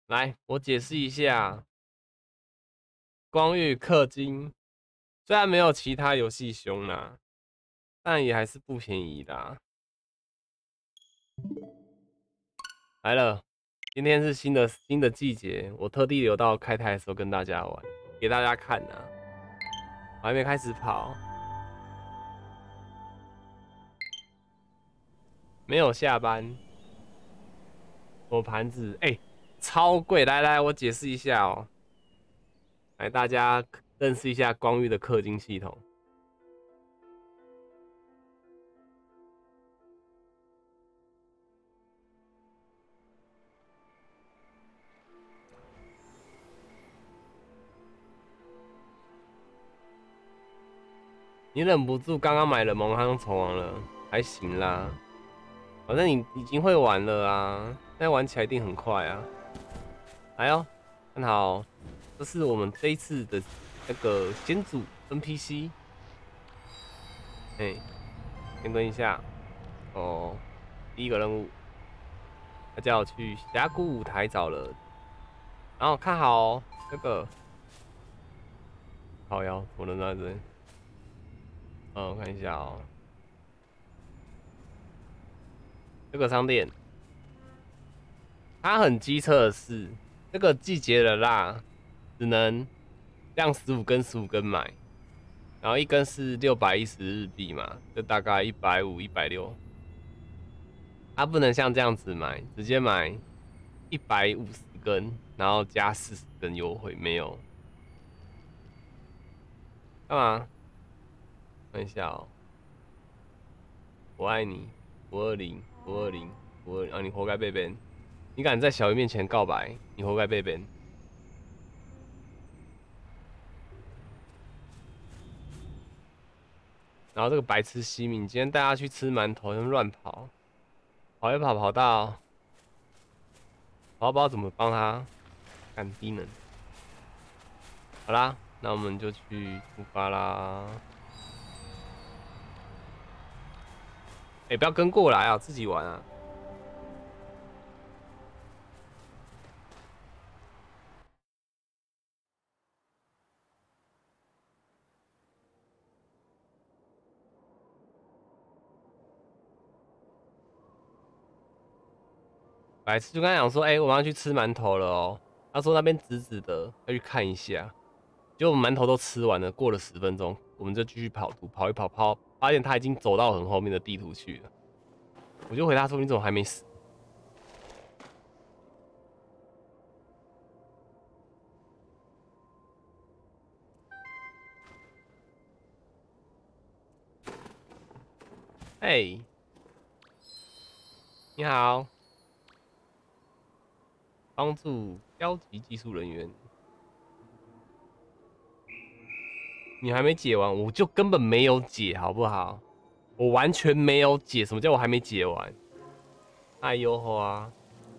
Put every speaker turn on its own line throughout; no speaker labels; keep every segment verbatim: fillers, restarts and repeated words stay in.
来，我解释一下，光遇氪金虽然没有其他游戏凶啦，但也还是不便宜啦。来了，今天是新的新的季节，我特地留到开台的时候跟大家玩，给大家看啊。我还没开始跑，没有下班。我盘子哎、欸，超贵！来来，我解释一下哦、喔，来大家认识一下光遇的氪金系统。你忍不住刚刚买了蒙汉虫王了，还行啦，反正你已经会玩了啊，现在玩起来一定很快啊。来哦，看好，这是我们这一次的那个先组 N P C。哎、欸，先蹲一下哦。第一个任务，他叫我去峡谷舞台找人，然后看好哦，这个好腰，我能在这边。嗯，我看一下哦，这个商店，它很机车的是，这个季节的蜡只能让十五根十五根买，然后一根是六百一十日币嘛，就大概一百五、一百六。它不能像这样子买，直接买一百五十根，然后加四十根优惠，没有。干嘛？看一下哦，我爱你，五二零，五二零，五二零啊！你活该被 ban， 你敢在小鱼面前告白，你活该被 ban。然后这个白痴西敏今天带他去吃馒头，又乱跑，跑一跑跑到，我不知道怎么帮他，干低能。好啦，那我们就去出发啦。哎、欸，不要跟过来啊，自己玩啊。白痴就跟他讲说，哎、欸，我们要去吃馒头了哦。他说那边直直的，要去看一下。结果我们馒头都吃完了，过了十分钟，我们就继续跑图，跑一跑跑，发现他已经走到很后面的地图去了。我就回他说，你怎么还没死？哎、欸，你好，帮助高级技术人员。你还没解完，我就根本没有解，好不好？我完全没有解，什么叫我还没解完？哎呦花！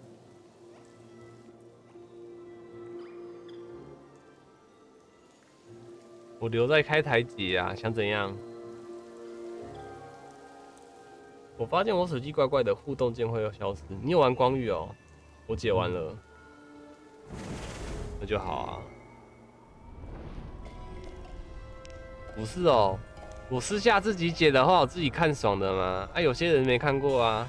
我留在开台解啊，想怎样？我发现我手机怪怪的，互动键会要消失。你有玩光遇哦？我解完了，那就好啊。不是哦，我私下自己解的话，我自己看爽的嘛。啊，有些人没看过啊。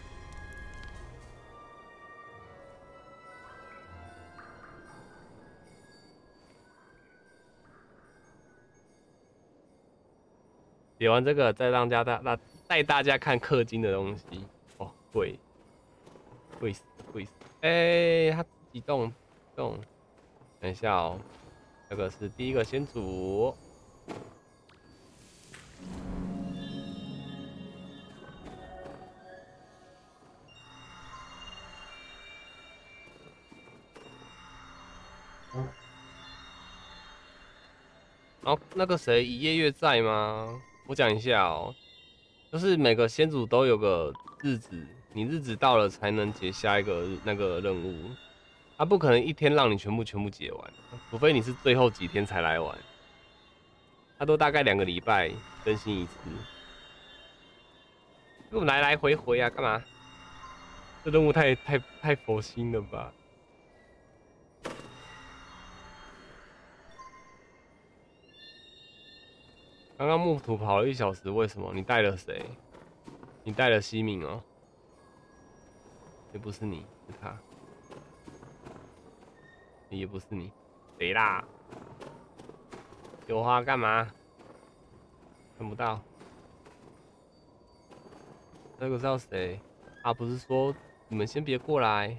解完这个，再让大家带大家看氪金的东西。哦，贵，贵死，贵死！哎、欸，他自己动动，等一下哦，这个是第一个先煮。然后那个谁，一夜月在吗？我讲一下哦，就是每个先祖都有个日子，你日子到了才能解下一个那个任务，他不可能一天让你全部全部解完，除非你是最后几天才来玩，他都大概两个礼拜更新一次。给我来来回回啊，干嘛？这任务太太太佛心了吧？ 刚刚木土跑了一小时，为什么？你带了谁？你带了西敏哦，也不是你，是他，也不是你，谁啦？有花干嘛？看不到。那个叫谁？啊，不是说你们先别过来。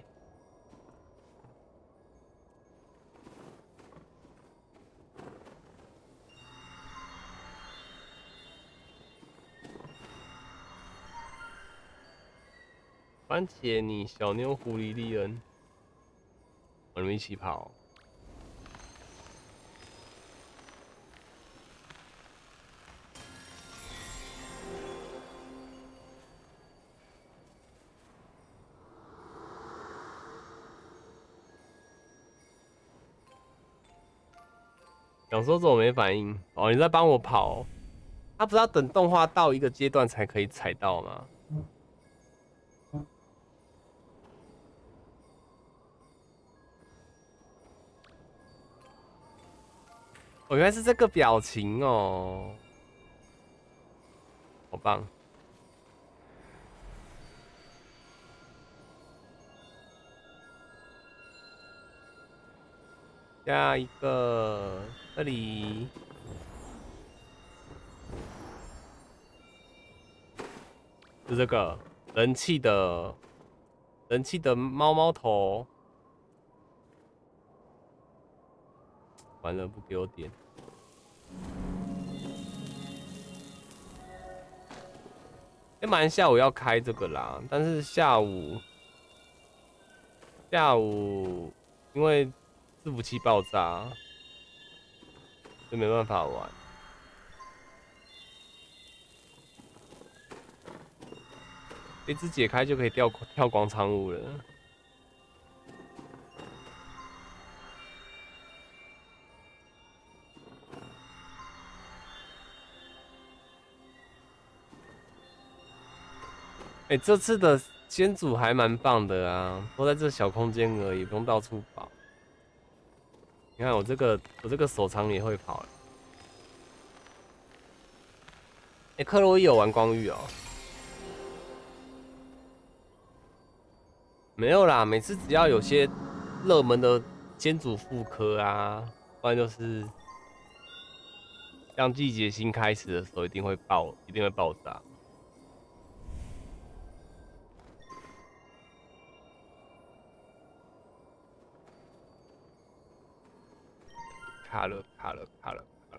番茄，你小妞狐狸莉恩，我们一起跑。想说怎么没反应？哦，你在帮我跑。他不是要等动画到一个阶段才可以踩到吗？哦，原来是这个表情哦，好棒！下一个，这里，是这个人气的，人气的猫猫头。完了，不给我点。本来下午要开这个啦，但是下午下午因为伺服器爆炸，就没办法玩。一只解开就可以跳跳广场舞了。哎、欸，这次的先组还蛮棒的啊，都在这小空间而已，不用到处跑。你看我这个，我这个手长也会跑。哎、欸，克洛伊有玩光遇哦？没有啦，每次只要有些热门的先组复刻啊，不然就是像季节新开始的时候，一定会爆，一定会爆炸。卡了，卡了，卡了，卡了。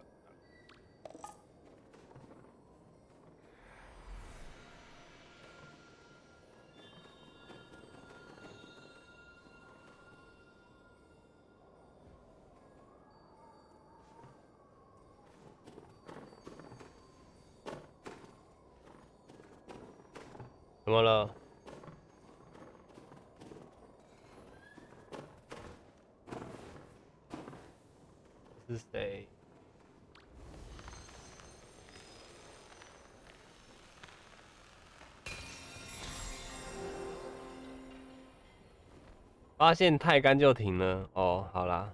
怎么了？是谁？发现太干就停了。哦，好啦。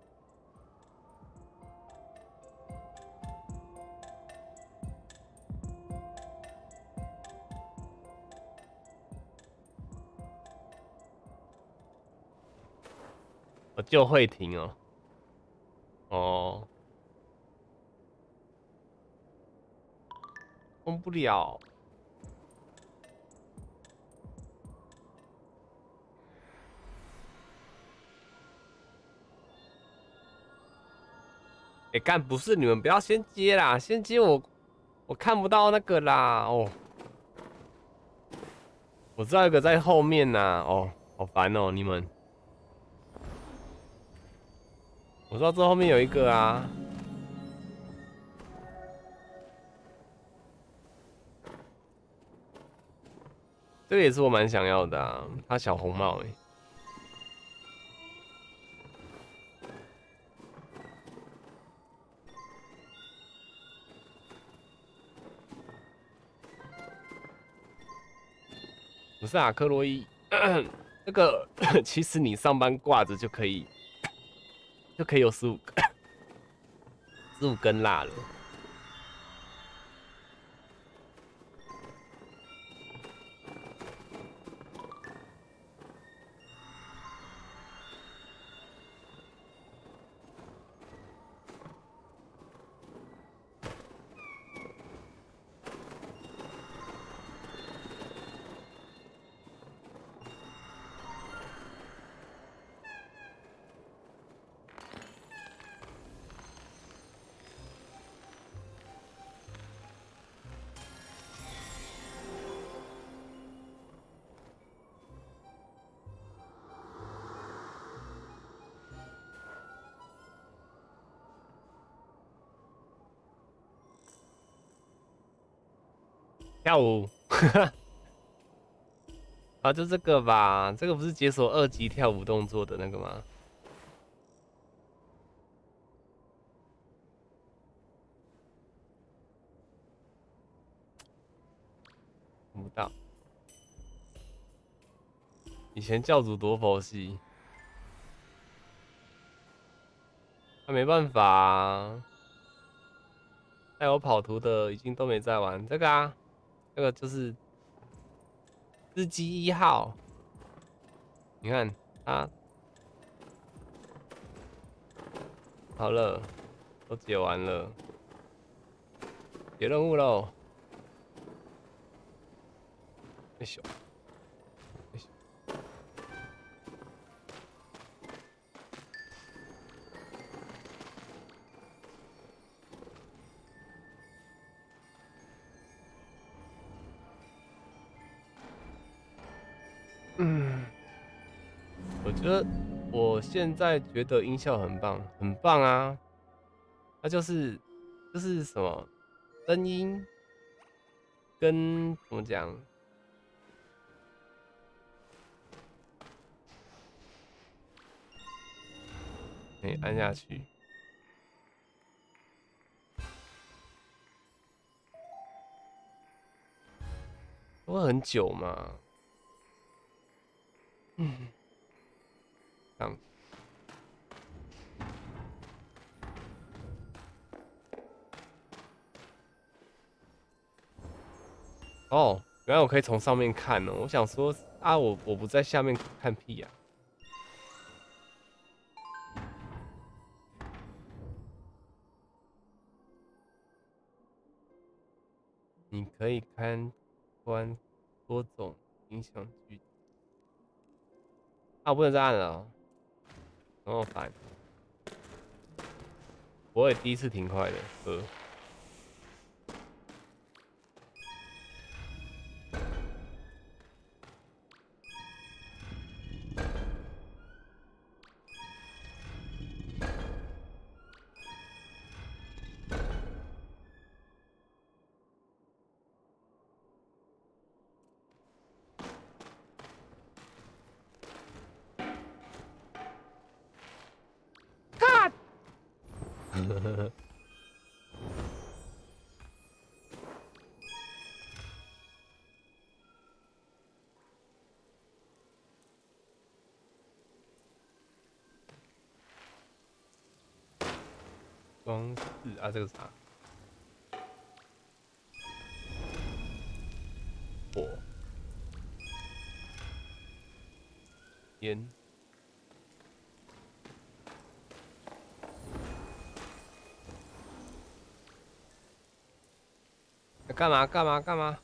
我就会停哦。哦。封不了。哎、欸，干不是你们不要先接啦，先接我，我看不到那个啦。哦，我知道一个在后面呐。哦，好烦哦，你们。我知道这后面有一个啊。这个也是我蛮想要的啊，他小红帽哎、欸。不是啊，克洛伊，那个其实你上班挂着就可以，就可以有十五十五根蜡了。 跳舞，啊，就这个吧，这个不是解锁二级跳舞动作的那个吗？看不到。以前教主多佛系，那没办法啊。带我跑图的已经都没在玩这个啊，这个就是司机一号。你看他好了，都解完了，解任务喽。哎咻，哎咻，嗯，我觉得我现在觉得音效很棒，很棒啊。它就是就是什么声音跟怎么讲？可以按下去，会很久嘛？嗯，这样哦，原来我可以从上面看哦。我想说啊，我我不在下面看屁呀、啊。你可以看关多种影响剧啊，我不能再按了、哦，那么烦。我也第一次挺快的，呃。看，装饰啊，这个啥？火烟。干嘛干嘛干嘛？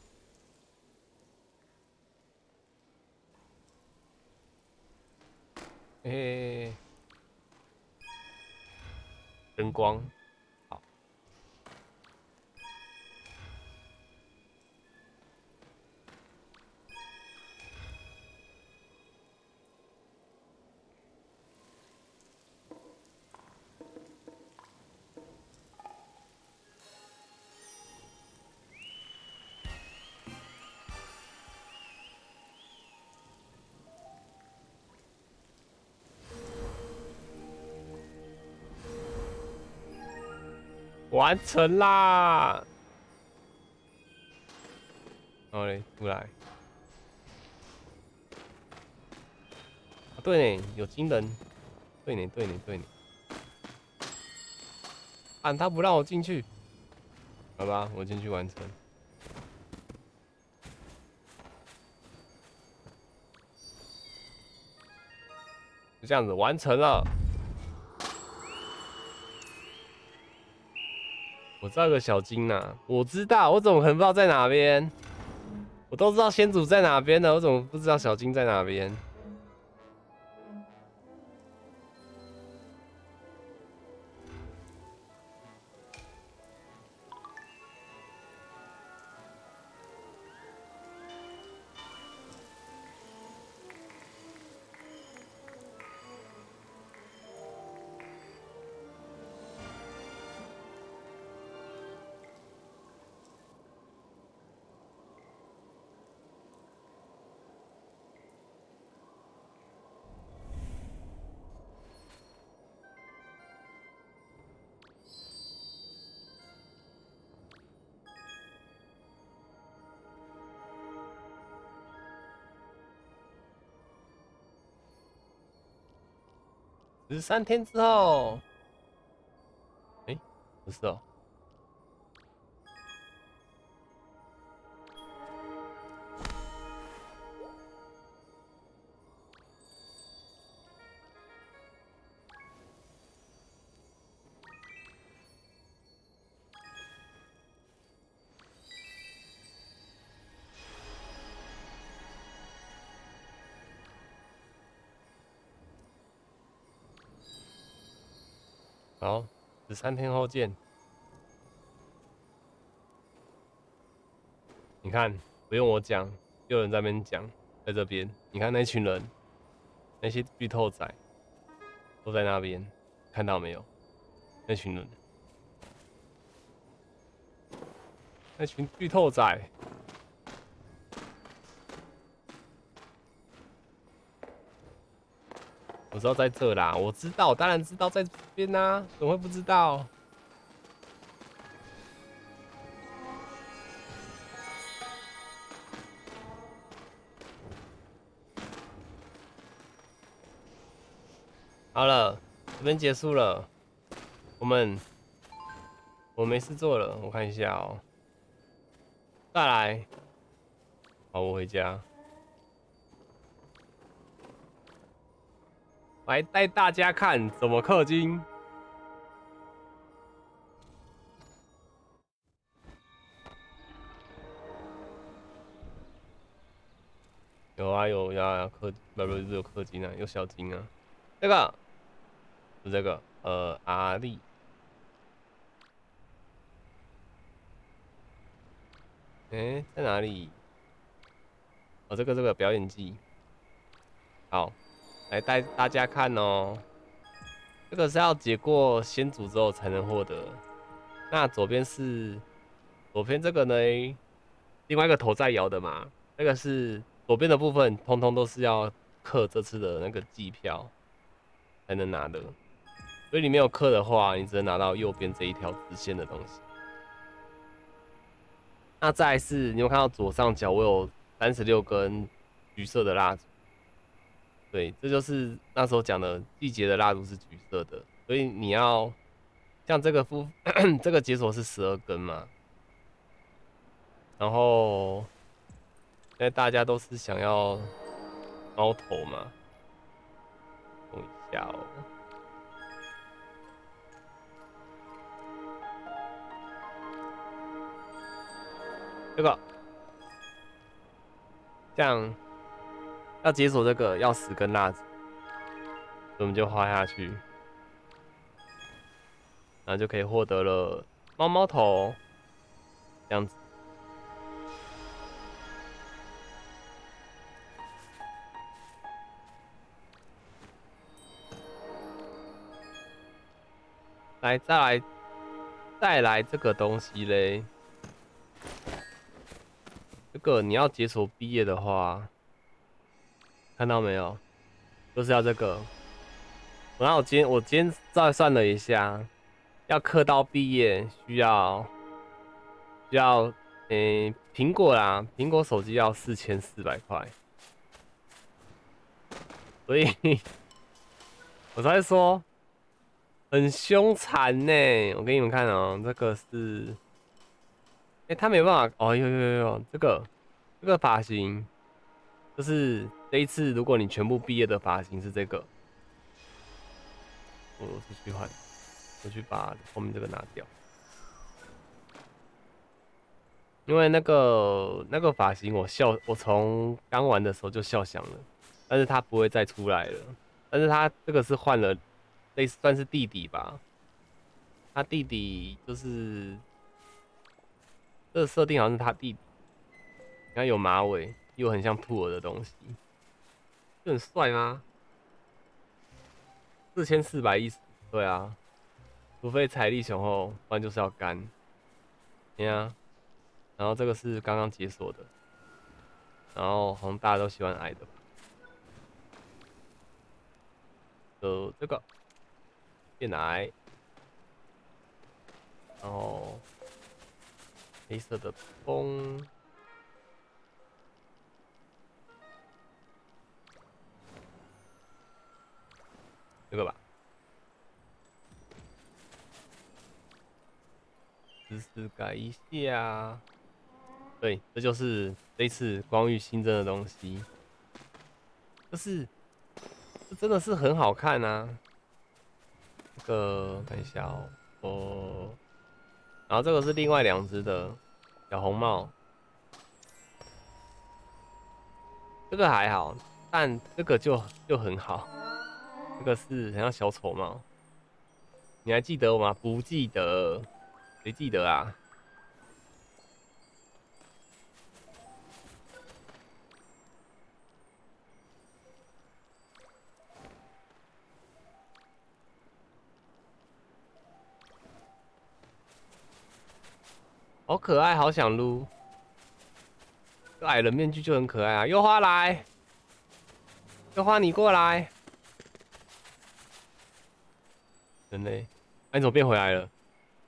哎、欸，灯光好。完成啦！然后嘞，出来。啊，对呢，有金人。对呢，对呢，对呢。按他不让我进去，好吧，我进去完成。就这样子完成了。我知道有个小金呐、啊，我知道，我怎么可能不知道在哪边？我都知道先祖在哪边的，我怎么不知道小金在哪边？ 十三天之后，哎、欸，不是哦。好，十三天后见。你看，不用我讲，就有人在那边讲，在这边。你看那群人，那些剧透仔都在那边，看到没有？那群人，那群剧透仔。我知道在这啦，我知道，我当然知道在这边啦，怎么会不知道？好了，这边结束了，我们我没事做了，我看一下哦、喔，再来，好，我回家，来带大家看怎么氪金。有啊有呀，有氪不不是有氪金啊，有小金啊，这个是这个呃阿力。哎、欸，在哪里？哦，这个这个表演技，好，来带大家看哦。这个是要解过先祖之后才能获得。那左边是左边这个呢，另外一个头在摇的嘛，那个是左边的部分，通通都是要氪这次的那个季票才能拿的。所以你没有氪的话，你只能拿到右边这一条直线的东西。那再来是，你有看到左上角我有三十六根橘色的蜡烛，对，这就是那时候讲的季节的蜡烛是橘色的，所以你要像这个副这个解锁是十二根嘛，然后因为大家都是想要猫头嘛，等一下哦。这个这样要解锁这个要十根蜡烛，所以我们就画下去，然后就可以获得了猫猫头这样子。来，再来，再来这个东西嘞。这个你要解锁毕业的话，看到没有？就是要这个。然后我今天我今天再算了一下，要氪到毕业需要需要，诶、欸，苹果啦，苹果手机要四千四百块，所以我才说很凶残呢。我给你们看哦、喔，这个是，哎、欸，他没办法哦，有有有有，这个这个发型就是这一次，如果你全部毕业的发型是这个，我出去换，我去把后面这个拿掉。因为那个那个发型，我笑，我从刚玩的时候就笑想了，但是他不会再出来了。但是他这个是换了，类似算是弟弟吧。他弟弟就是这个设定好像是他弟弟，你看有马尾，又很像兔儿的东西，就很帅吗？四千四百一十，对啊，除非财力雄厚，不然就是要干。对啊，然后这个是刚刚解锁的。然后好像大家都喜欢矮的吧，就这个变矮，然后黑色的风，这个吧， 姿势改一下。对，这就是这一次光遇新增的东西，就是这真的是很好看啊。这个看一下哦，哦，然后这个是另外两只的小红帽，这个还好，但这个就就很好，这个是很像小丑帽。你还记得我吗？不记得，谁记得啊？好可爱，好想撸。这矮人面具就很可爱啊！优花来，优花你过来。人类，哎、你怎么变回来了？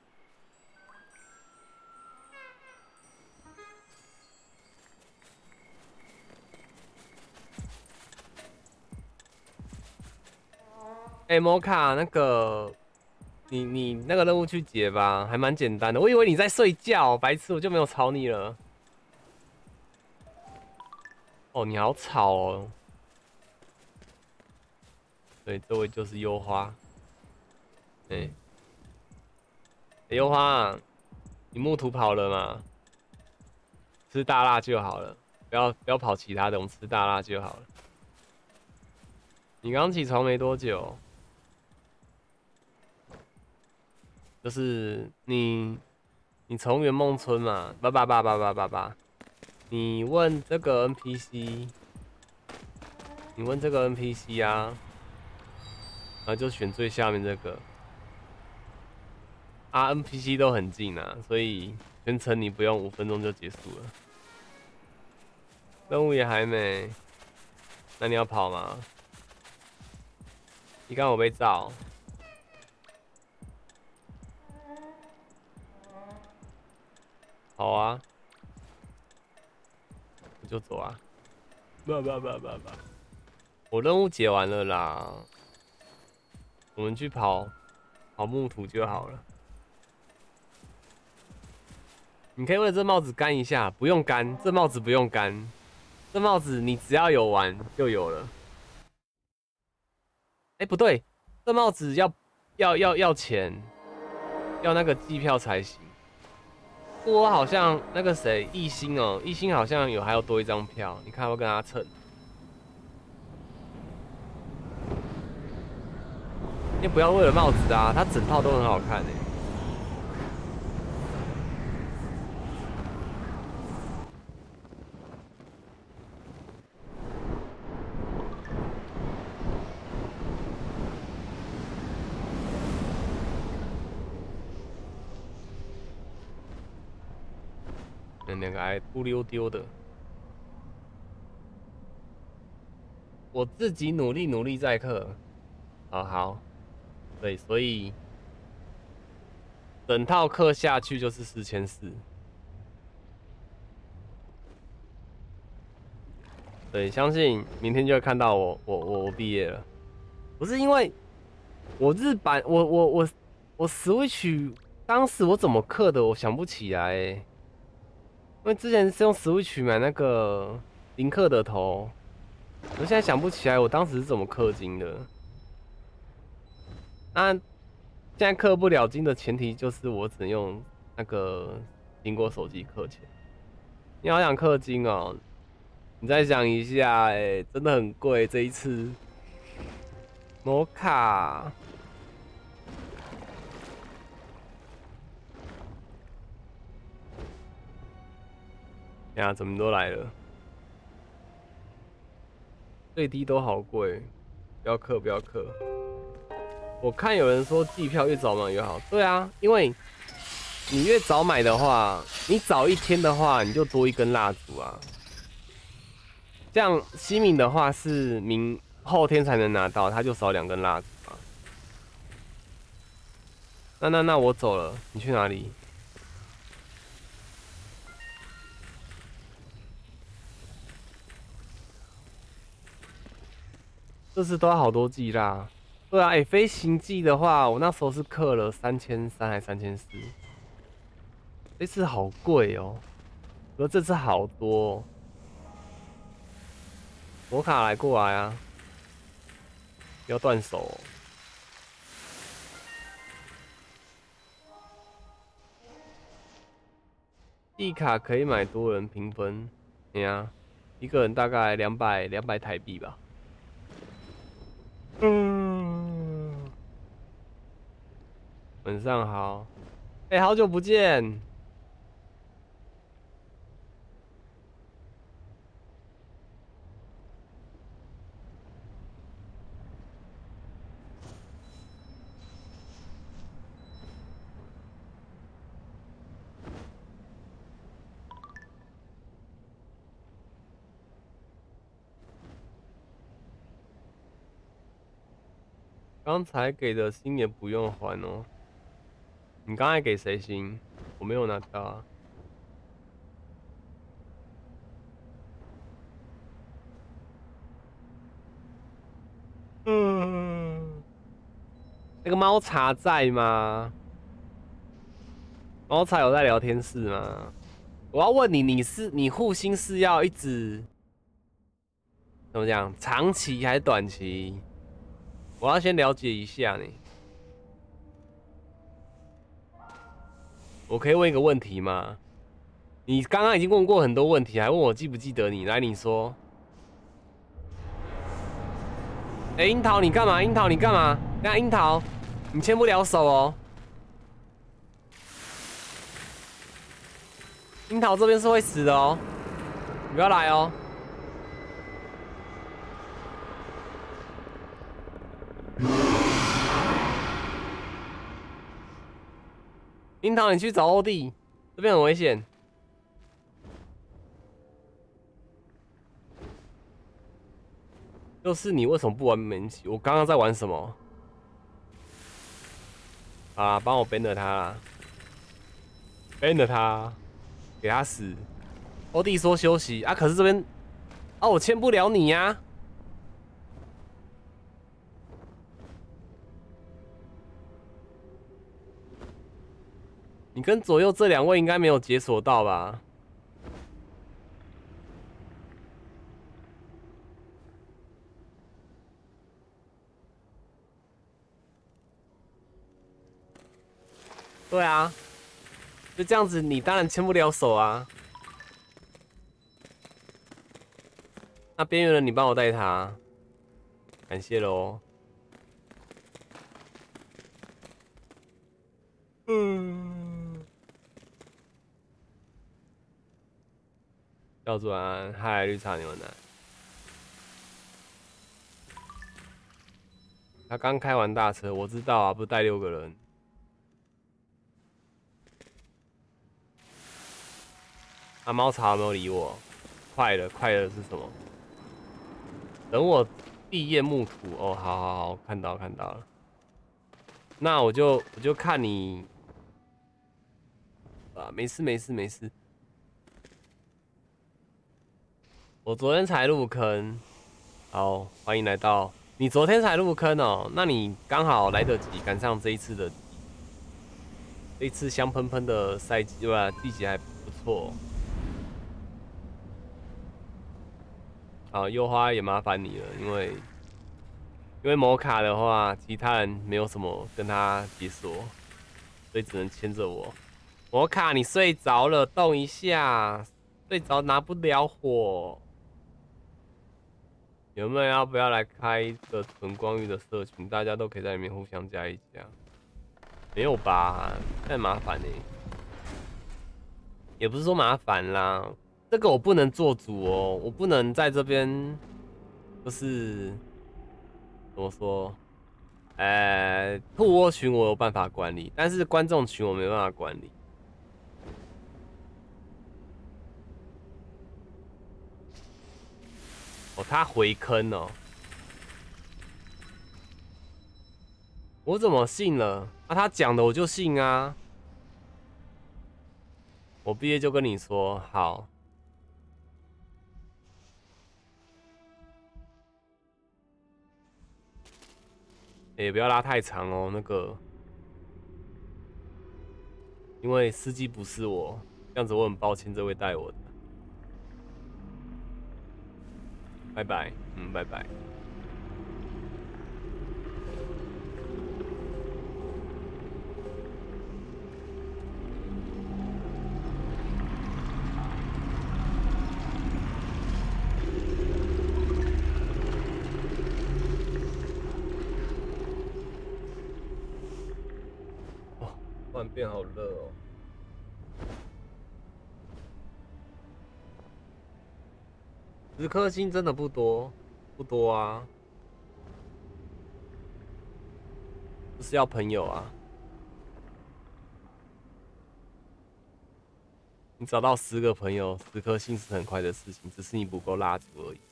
哎、欸，摩卡，那个，你你那个任务去解吧，还蛮简单的。我以为你在睡觉，白痴，我就没有吵你了。哦，你好吵哦。对，这位就是优花。哎、欸，优花、啊，你木图跑了吗？吃大辣就好了，不要不要跑其他的，我们吃大辣就好了。你刚起床没多久，就是你你从圆梦村嘛，叭叭叭叭叭叭叭，你问这个 N P C， 你问这个 N P C 啊，然后就选最下面这个。啊 ，N P C 都很近啊，所以全程你不用五分钟就结束了。任务也还没，那你要跑吗？你看我被照。好啊，我就走啊。不不不不不，我任务解完了啦，我们去跑跑木土就好了。你可以为了这帽子干一下，不用干，这帽子不用干，这帽子你只要有玩就有了。哎、欸，不对，这帽子要要要要钱，要那个机票才行。我好像那个谁，艺兴哦，艺兴好像有还要多一张票，你看要不要跟他蹭？你不要为了帽子啊，它整套都很好看哎。那两个还不溜丢的，我自己努力努力在克。好好，对，所以整套课下去就是四千四。对，相信明天就会看到我，我我我毕业了。不是因为我日版，我我我我 Switch 当时我怎么氪的，我想不起来欸。因为之前是用 Switch 买那个林克的头，我现在想不起来我当时是怎么氪金的。那现在氪不了金的前提就是我只能用那个苹果手机氪钱。你好想氪金哦？你再想一下，哎、欸，真的很贵这一次。摩卡，呀，怎么都来了？最低都好贵，不要氪，不要氪。我看有人说季票越早买越好，对啊，因为你越早买的话，你早一天的话，你就多一根蜡烛啊。这样西敏的话是明后天才能拿到，他就少两根蜡烛啊。那那那我走了，你去哪里？这次都要好多季啦。对啊，哎、欸，飞行季的话，我那时候是氪了三千三还三千四。 这次好贵哦，可是这次好多、哦。摩卡来过来啊，不要断手、哦。地卡可以买多人评分，你啊，一个人大概两百两百台币吧。嗯，晚上好，哎、欸，好久不见。刚才给的星也不用还哦。你刚才给谁星？我没有拿到啊。嗯，那个猫茶在吗？猫茶有在聊天室吗？我要问你，你是你护星是要一直怎么讲？长期还是短期？我要先了解一下你。我可以问一个问题吗？你刚刚已经问过很多问题，还问我记不记得你？来，你说。哎、欸，樱桃你干嘛？樱桃你干嘛？那樱桃，你牵不了手哦。樱桃这边是会死的哦，你不要来哦。樱桃，你去找欧弟，这边很危险。就是你为什么不玩门骑？我刚刚在玩什么？啊，帮我 ban 了他啦 ，ban 了他，给他死。欧弟说休息啊，可是这边啊，我牵不了你呀、啊。你跟左右这两位应该没有解锁到吧？对啊，就这样子，你当然牵不了手啊。那边缘人，你帮我带他，感谢喽。嗯，教主安，嗨，绿茶牛奶。他刚开完大车，我知道啊，不是带六个人。啊，猫茶有没有理我？快了，快了是什么？等我地叶木土哦，好好好，看到看到了。那我就我就看你啊，没事没事没事。我昨天才入坑，好，欢迎来到你昨天才入坑哦，那你刚好来得及赶上这一次的这一次香喷喷的赛季，对吧？季节还不错。好，优花也麻烦你了，因为因为摩卡的话，其他人没有什么跟他解锁，所以只能牵着我。摩卡，你睡着了，动一下，睡着拿不了火。有没有要不要来开一个纯光遇的社群？大家都可以在里面互相加一加。没有吧？太麻烦呢、欸。也不是说麻烦啦，这个我不能做主哦，我不能在这边，就是怎么说？呃，兔窝群我有办法管理，但是观众群我没办法管理。哦，他回坑哦，我怎么信了？啊，他讲的我就信啊。我毕业就跟你说好，也、欸、不要拉太长哦，那个， 因为司机不是我，这样子我很抱歉这位带我的。拜拜，嗯，拜拜。哦，突然变好热哦。十颗星真的不多，不多啊，就是要朋友啊。你找到十个朋友，十颗星是很快的事情，只是你不够蜡烛而已。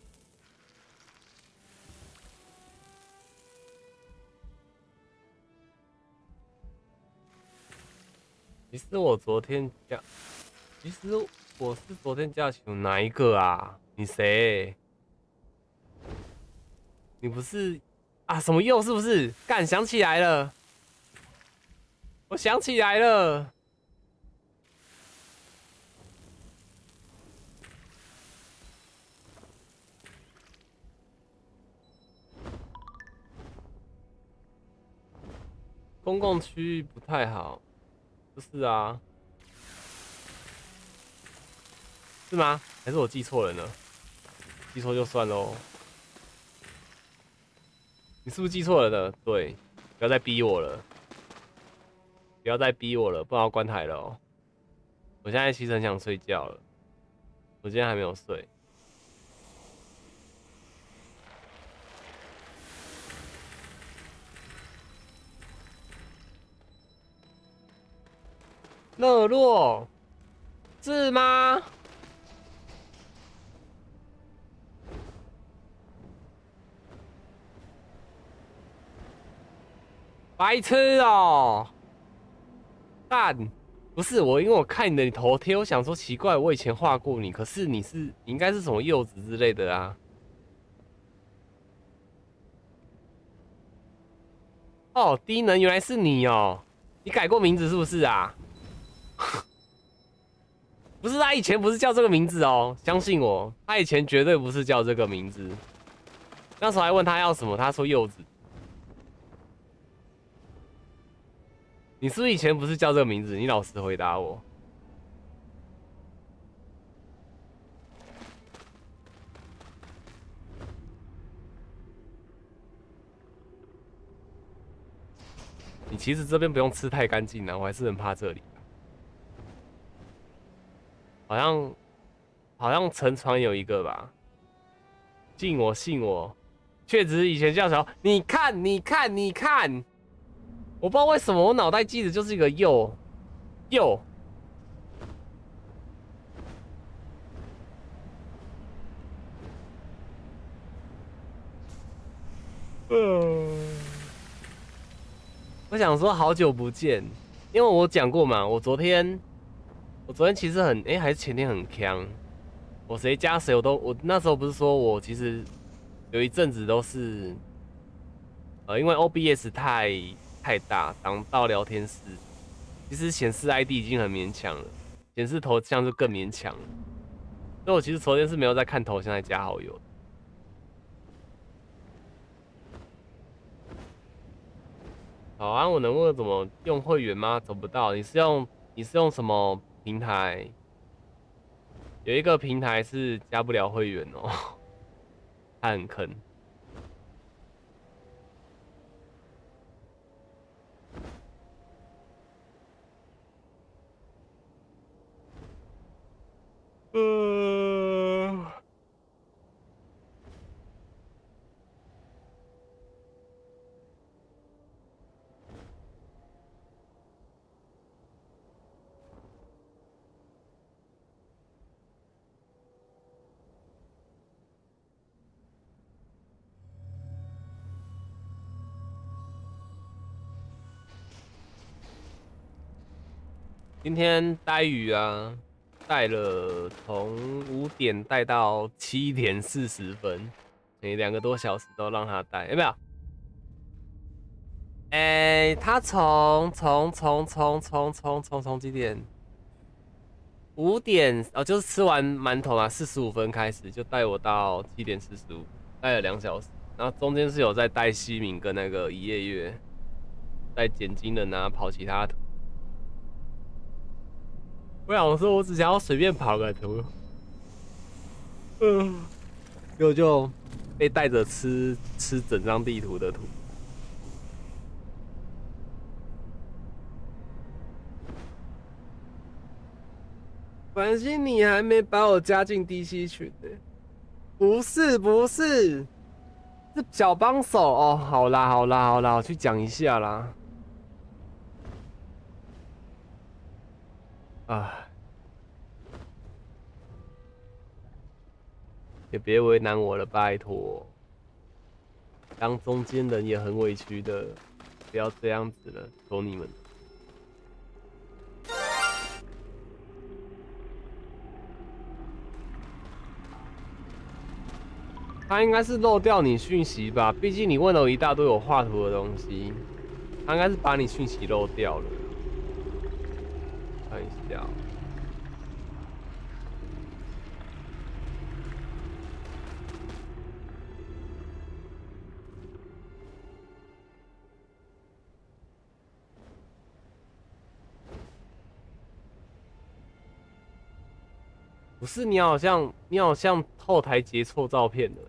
其实我昨天加，其实我是昨天加球哪一个啊？你谁？你不是啊？什么佑是不是？干，想起来了，我想起来了。公共区域不太好，不是啊？是吗？还是我记错了呢？记错就算喽。你是不是记错了呢？对，不要再逼我了，不要再逼我了，不然要关台了哦。我现在其实很想睡觉了，我今天还没有睡。热络是吗？白痴哦！干，不是我，因为我看你的头贴，我想说奇怪，我以前画过你，可是你是你应该是什么柚子之类的啊？哦，低能原来是你哦，你改过名字是不是啊？不是，他以前不是叫这个名字哦，相信我，他以前绝对不是叫这个名字。那时候还问他要什么，他说柚子。你是不是以前不是叫这个名字？你老实回答我。你其实这边不用吃太干净啊，我还是很怕这里。好像好像沉船有一个吧，信我信我，确实以前叫什么？你看你看你看，我不知道为什么我脑袋记得就是一个右右。呃，我想说好久不见，因为我讲过嘛，我昨天我昨天其实很哎、欸，还是前天很强，我谁加谁我都我那时候不是说我其实有一阵子都是呃，因为 O B S 太太大挡到聊天室，其实显示 I D 已经很勉强了，显示头像就更勉强了，所以我其实昨天是没有在看头像来加好友的。好啊，我能问怎么用会员吗？找不到。你是用你是用什么平台？有一个平台是加不了会员哦，它很坑。呃，今天待遇啊，带了从五点带到七点四十分，诶，两个多小时都让他带，有没有？ 哎、欸，他从从从从从从从从几点？五点哦，就是吃完馒头啊，四十五分开始就带我到七点四十五，带了两小时。然后中间是有在带西敏跟那个一夜月，带捡金人啊，跑其他图。我想说，我只想要随便跑个图，嗯，结果就被带着吃吃整张地图的图。繁星，你还没把我加进 D C 群呢、欸？不是不是，是小帮手哦。好啦好啦好啦，我去讲一下啦。啊，也别为难我了，拜托。当中间人也很委屈的，不要这样子了，求你们。他应该是漏掉你讯息吧？毕竟你问了我一大堆我画图的东西，他应该是把你讯息漏掉了。看一下、喔，不是你好像你好像后台截错照片了。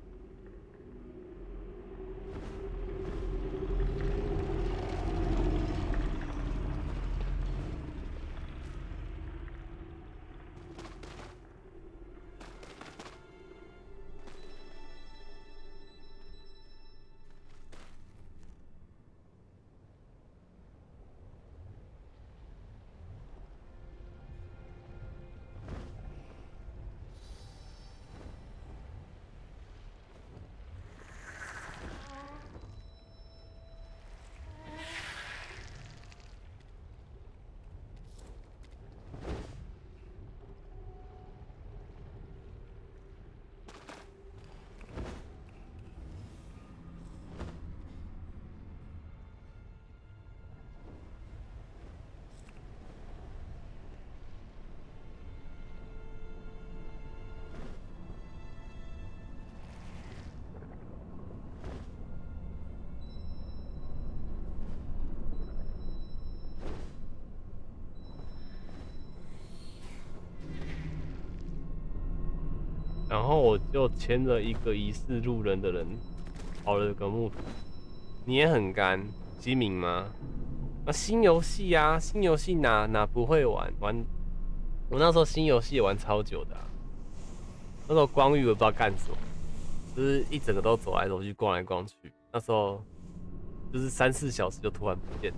然后我就牵着一个疑似路人的人，跑了个木土。你也很干，机敏吗？啊，新游戏啊，新游戏哪哪不会玩玩？我那时候新游戏也玩超久的、啊，那时候光遇我不知道干什么，就是一整个都走来走去，逛来逛去。那时候就是三四小时就突然不见了。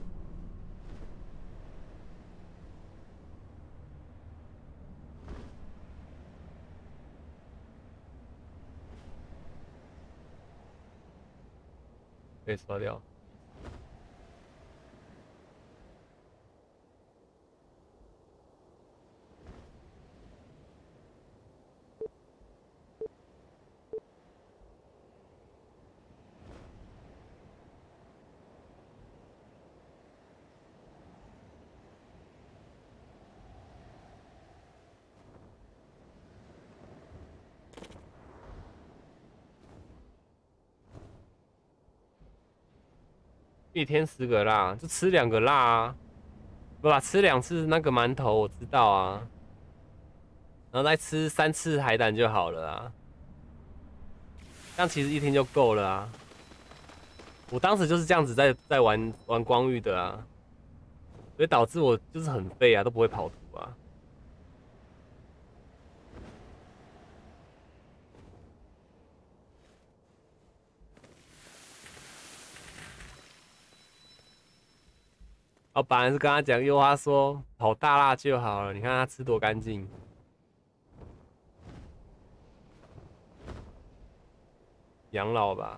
可以刷掉。一天十个辣，就吃两个辣啊，不吧，吃两次那个馒头我知道啊，然后再吃三次海胆就好了啊，这样其实一天就够了啊。我当时就是这样子在在玩玩光遇的啊，所以导致我就是很废啊，都不会跑图啊。我本来是跟他讲，又他说跑大辣就好了，你看他吃多干净。养老吧，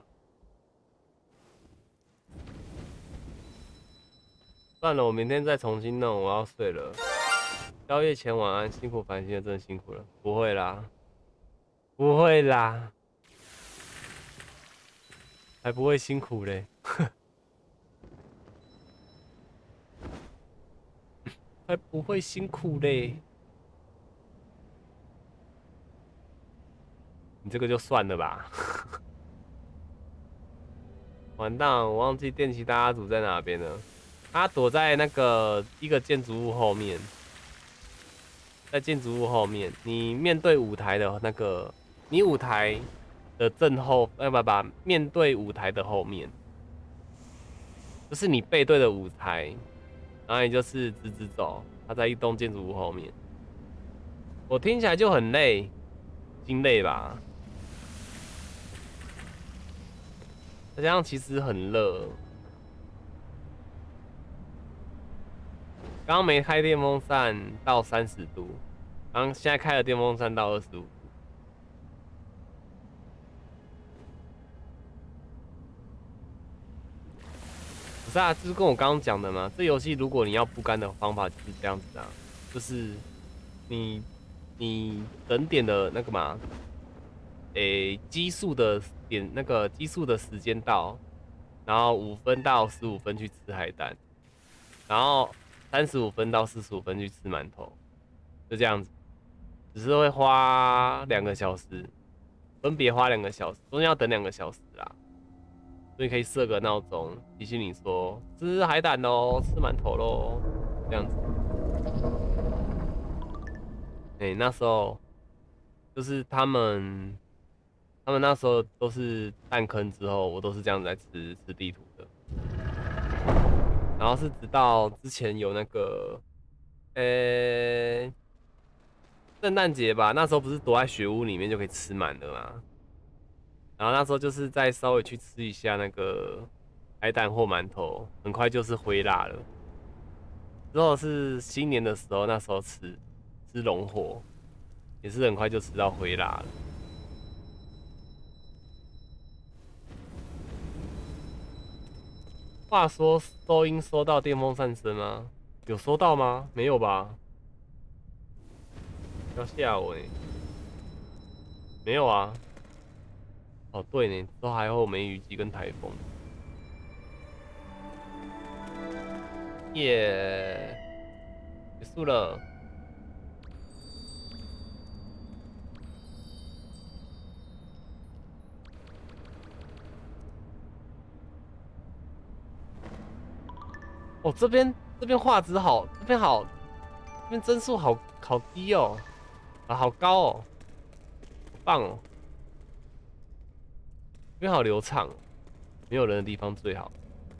算了，我明天再重新弄，我要睡了。宵夜前晚安，辛苦繁星了，真的辛苦了。不会啦，不会啦，才不会辛苦嘞。 才不会辛苦嘞。你这个就算了吧。完蛋，我忘记电奇大家族在哪边了。他躲在那个一个建筑物后面，在建筑物后面，你面对舞台的那个，你舞台的正后，呃不不，面对舞台的后面，就是你背对的舞台，然后你就是直直走，他在一栋建筑物后面。我听起来就很累，心累吧？再加上其实很热，刚刚没开电风扇到三十度，刚现在开了电风扇到二十五。不是啊，就是跟我刚刚讲的嘛。这游戏如果你要不干的方法就是这样子啊，就是你你等点的那个嘛，诶、欸，基数的点那个基数的时间到，然后五分到十五分去吃海胆，然后三十五分到四十五分去吃馒头，就这样子，只是会花两个小时，分别花两个小时，中间要等两个小时啦。所以可以设个闹钟提醒你说吃海胆喽，吃馒头喽，这样子。哎、欸，那时候就是他们，他们那时候都是弹坑之后，我都是这样子在吃吃地图的。然后是直到之前有那个，呃、欸，圣诞节吧，那时候不是躲在雪屋里面就可以吃满了吗？然后那时候就是再稍微去吃一下那个海胆或馒头，很快就是灰辣了。之后是新年的时候，那时候吃吃龙火，也是很快就吃到灰辣了。话说收音收到电风扇声吗？有收到吗？没有吧？要吓我呢？没有啊。哦对呢，都还有梅雨季跟台风。耶、yeah 结束了。哦，这边这边画质好，这边好，这边帧数好好低哦，啊，好高哦，好棒哦，这边好流畅，没有人的地方最好。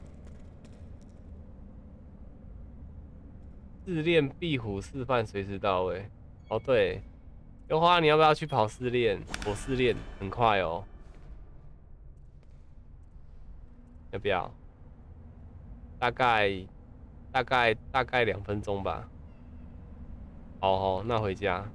试炼壁虎示范随时到位。哦，对，优花，你要不要去跑试炼？我试炼很快哦，要不要？大概大概大概两分钟吧。好哦，那回家。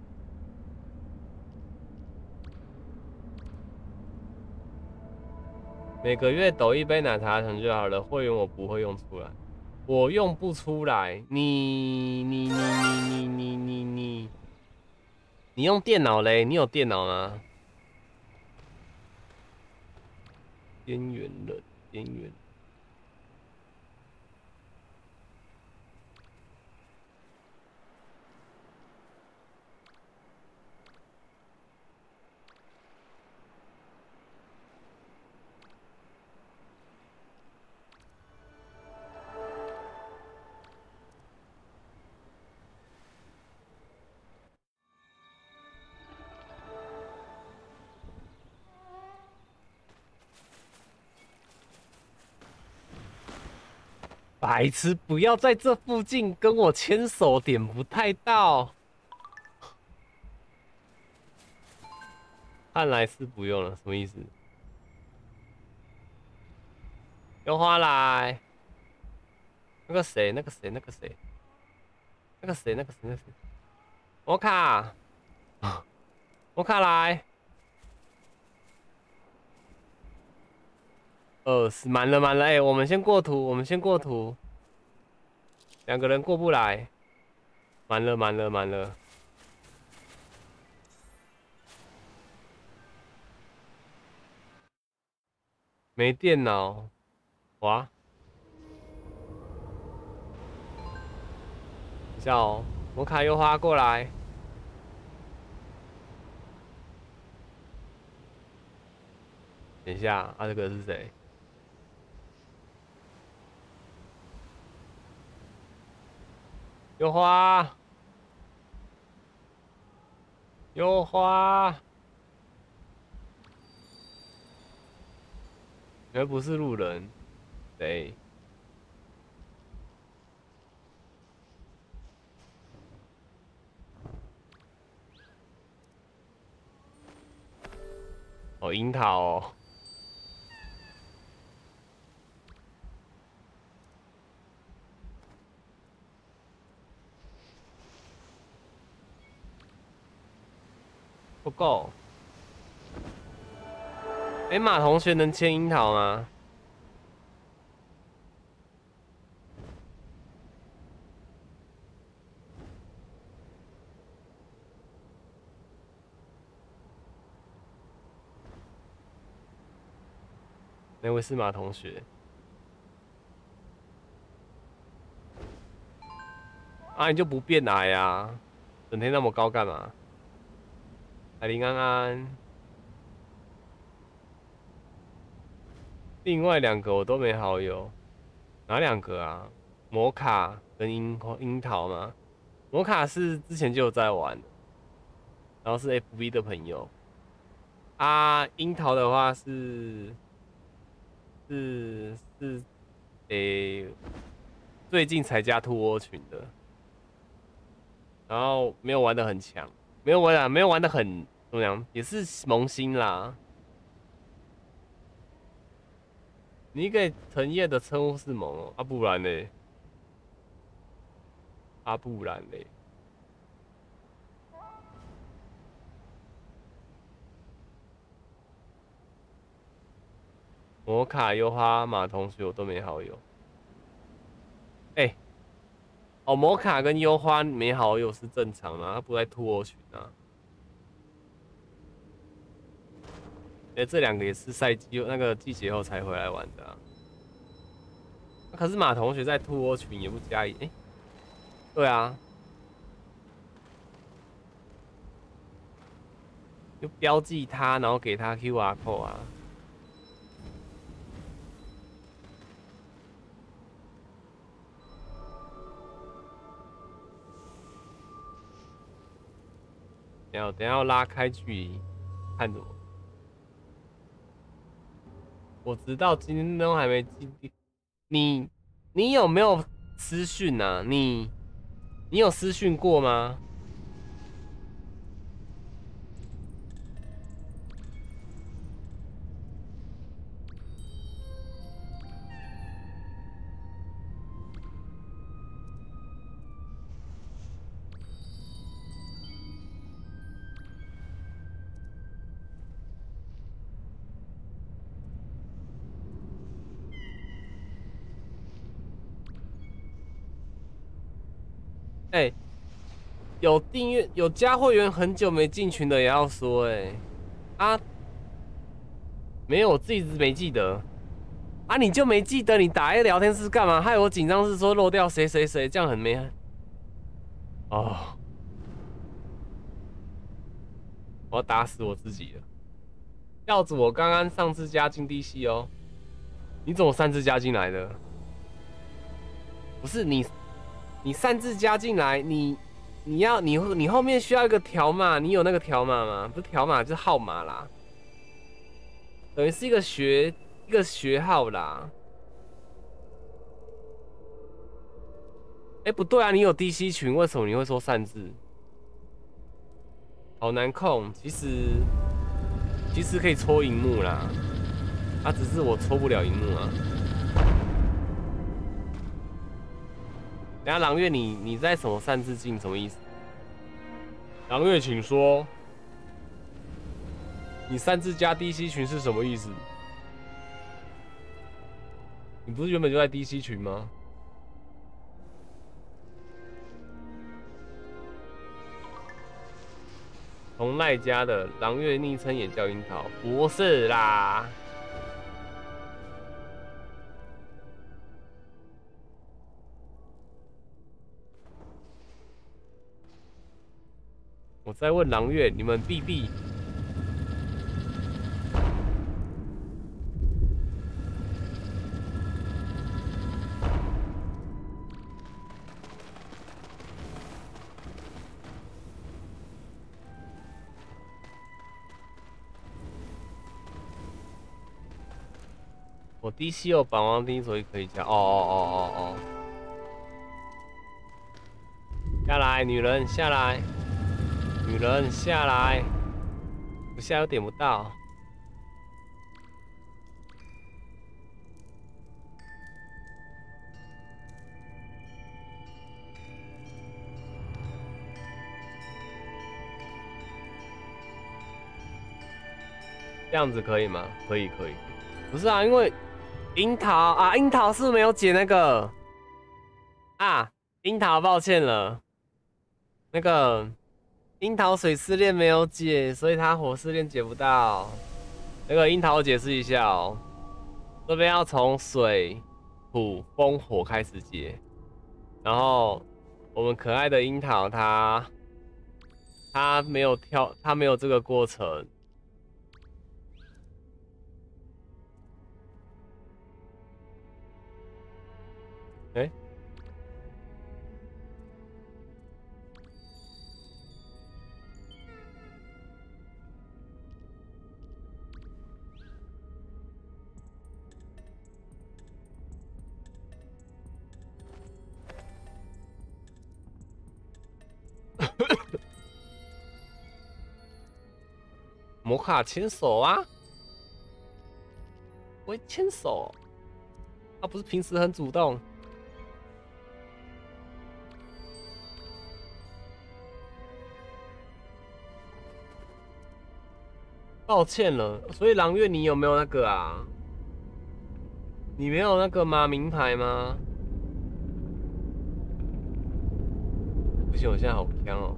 每个月抖一杯奶茶糖就好了，会员我不会用出来，我用不出来。你你你你你你你你你用电脑嘞？你有电脑吗？边缘人，边缘。白痴，不要在这附近跟我牵手，点不太到。看来是不用了，什么意思？用花来。那个谁，那个谁，那个谁，那个谁，那个谁，那个谁，摩卡，摩卡来。呃，是满了，满了，哎、欸，我们先过图，我们先过图。两个人过不来，满了，满了，满了。没电脑，哇！ 下哦，摩卡优花过来。等一下，啊，这个是谁？优花，优花，原来不是路人，谁？哦，樱桃哦。不够。哎、欸，马同学能签樱桃吗？那位是马同学。啊，你就不变矮呀、啊？整天那么高干嘛？海林安安。另外两个我都没好友，哪两个啊？摩卡跟樱樱桃吗？摩卡是之前就有在玩，然后是 F B 的朋友。啊，樱桃的话是是是，诶、欸，最近才加兔窝群的，然后没有玩的很强，没有玩啊，没有玩的很怎么样，也是萌新啦。你给藤叶的称呼是萌哦，啊不然嘞？啊不然嘞？摩卡、优花、马同学我都没好友。哎、欸，哦，摩卡跟优花没好友是正常的、啊，他不在兔窝群啊。哎、欸，这两个也是赛季那个季节后才回来玩的啊。可是马同学在兔窝群也不加一，哎、欸，对啊，就标记他，然后给他 Q R code 啊。等下，等下要拉开距离，看着我。我直到今天都还没进。你，你有没有私讯啊？你，你有私讯过吗？哎、欸，有订阅有加会员很久没进群的也要说、欸，哎，啊，没有，我自己没记得。啊，你就没记得你打 A 聊天室干嘛？害我紧张是说漏掉谁谁谁，这样很没。哦，我要打死我自己了。耀子，我刚刚上次加进 D C 哦，你怎么擅自加进来的？不是你，你擅自加进来，你你要你你后面需要一个条码，你有那个条码吗？不是条码，就是号码啦，等于是一个学一个学号啦。哎、欸，不对啊，你有 D C 群，为什么你会说擅自？好难控，其实其实可以戳荧幕啦，啊，只是我戳不了荧幕啊。等下狼月你你在什么擅自进什么意思？狼月请说，你擅自加 D C 群是什么意思？你不是原本就在 D C 群吗？从赖家的狼月昵称也叫樱桃，不是啦。 在问狼月，你们避避。我低稀有版王丁，所以可以加。哦哦哦哦哦。下来，女人下来，女人下来，不下又点不到。这样子可以吗？可以，可以。不是啊，因为樱桃啊，樱桃是没有解那个啊，樱桃抱歉了，那个樱桃水试炼没有解，所以它火试炼解不到。那个樱桃我解释一下哦，这边要从水、土、风、火开始解，然后我们可爱的樱桃它它没有跳，它没有这个过程。哎、欸。摩卡牵手啊，会牵手，他不是平时很主动。抱歉了，所以狼月你有没有那个啊？你没有那个吗？名牌吗？不行，我现在好呛哦。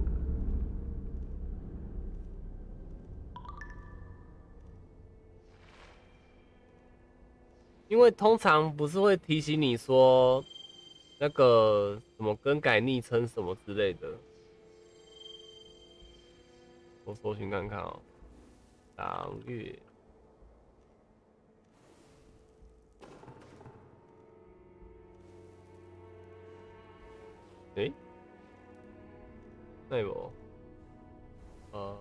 因为通常不是会提醒你说那个什么更改昵称什么之类的。我搜寻看看哦，狼月。诶、欸，那有，呃，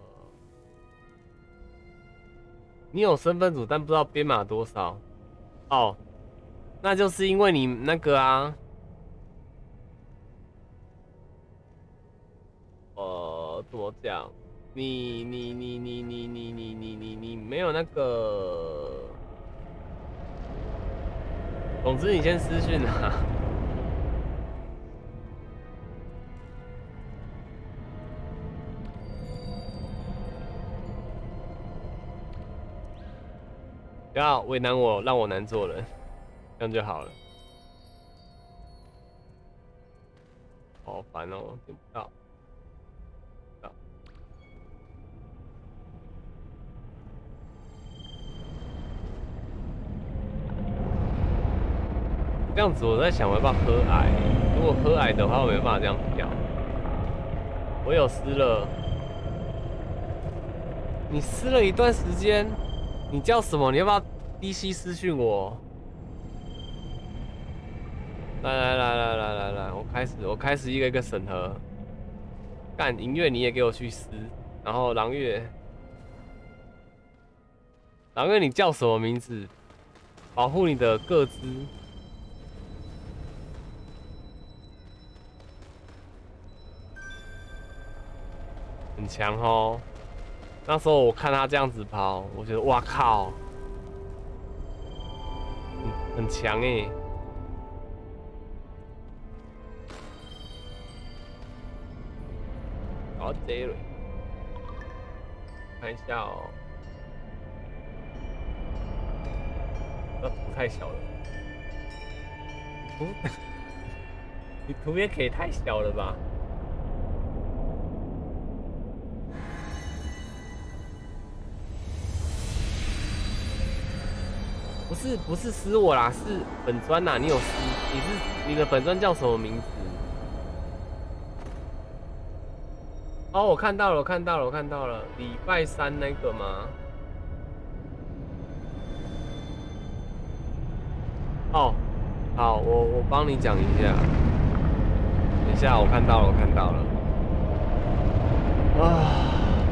你有身份组，但不知道编码多少。哦，那就是因为你那个啊，呃，怎么讲？你你你你你你你你你你没有那个，总之你先私讯啊。不要为难我，让我难做人，这样就好了。好烦哦，点不到。这样子我在想，我要不要喝矮？如果喝矮的话，我没办法这样跳。我有撕了，你撕了一段时间。你叫什么？你要不要 D C 私讯我？来来来来来来来，我开始，我开始一个一个审核。干银月你也给我去撕，然后狼月，狼月你叫什么名字？保护你的个资。很强哦。那时候我看他这样子跑，我觉得哇靠，很很强哎。好 Jerry， 看一下哦，这图太小了，图你图也给太小了吧？不是不是撕我啦，是本专呐，你有撕？你是你的本专叫什么名字？ 哦，我看到了，我看到了，我看到了，礼拜三那个吗？哦，好，我我帮你讲一下。等一下，我看到了，我看到了。啊。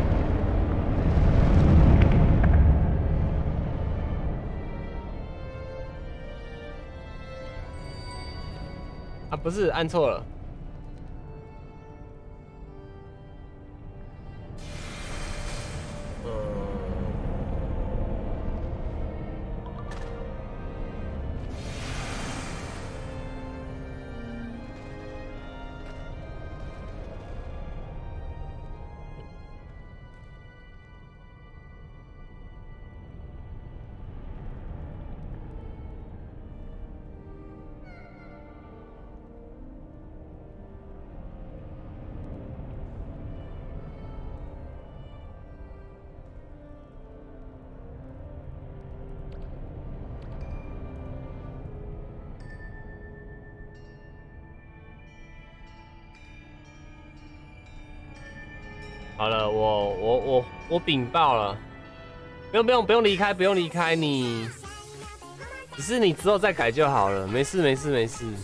啊，不是，按错了。嗯。好了，我我我我禀报了，不用不用不用离开，不用离开，你只是你之后再改就好了，没事没事没事。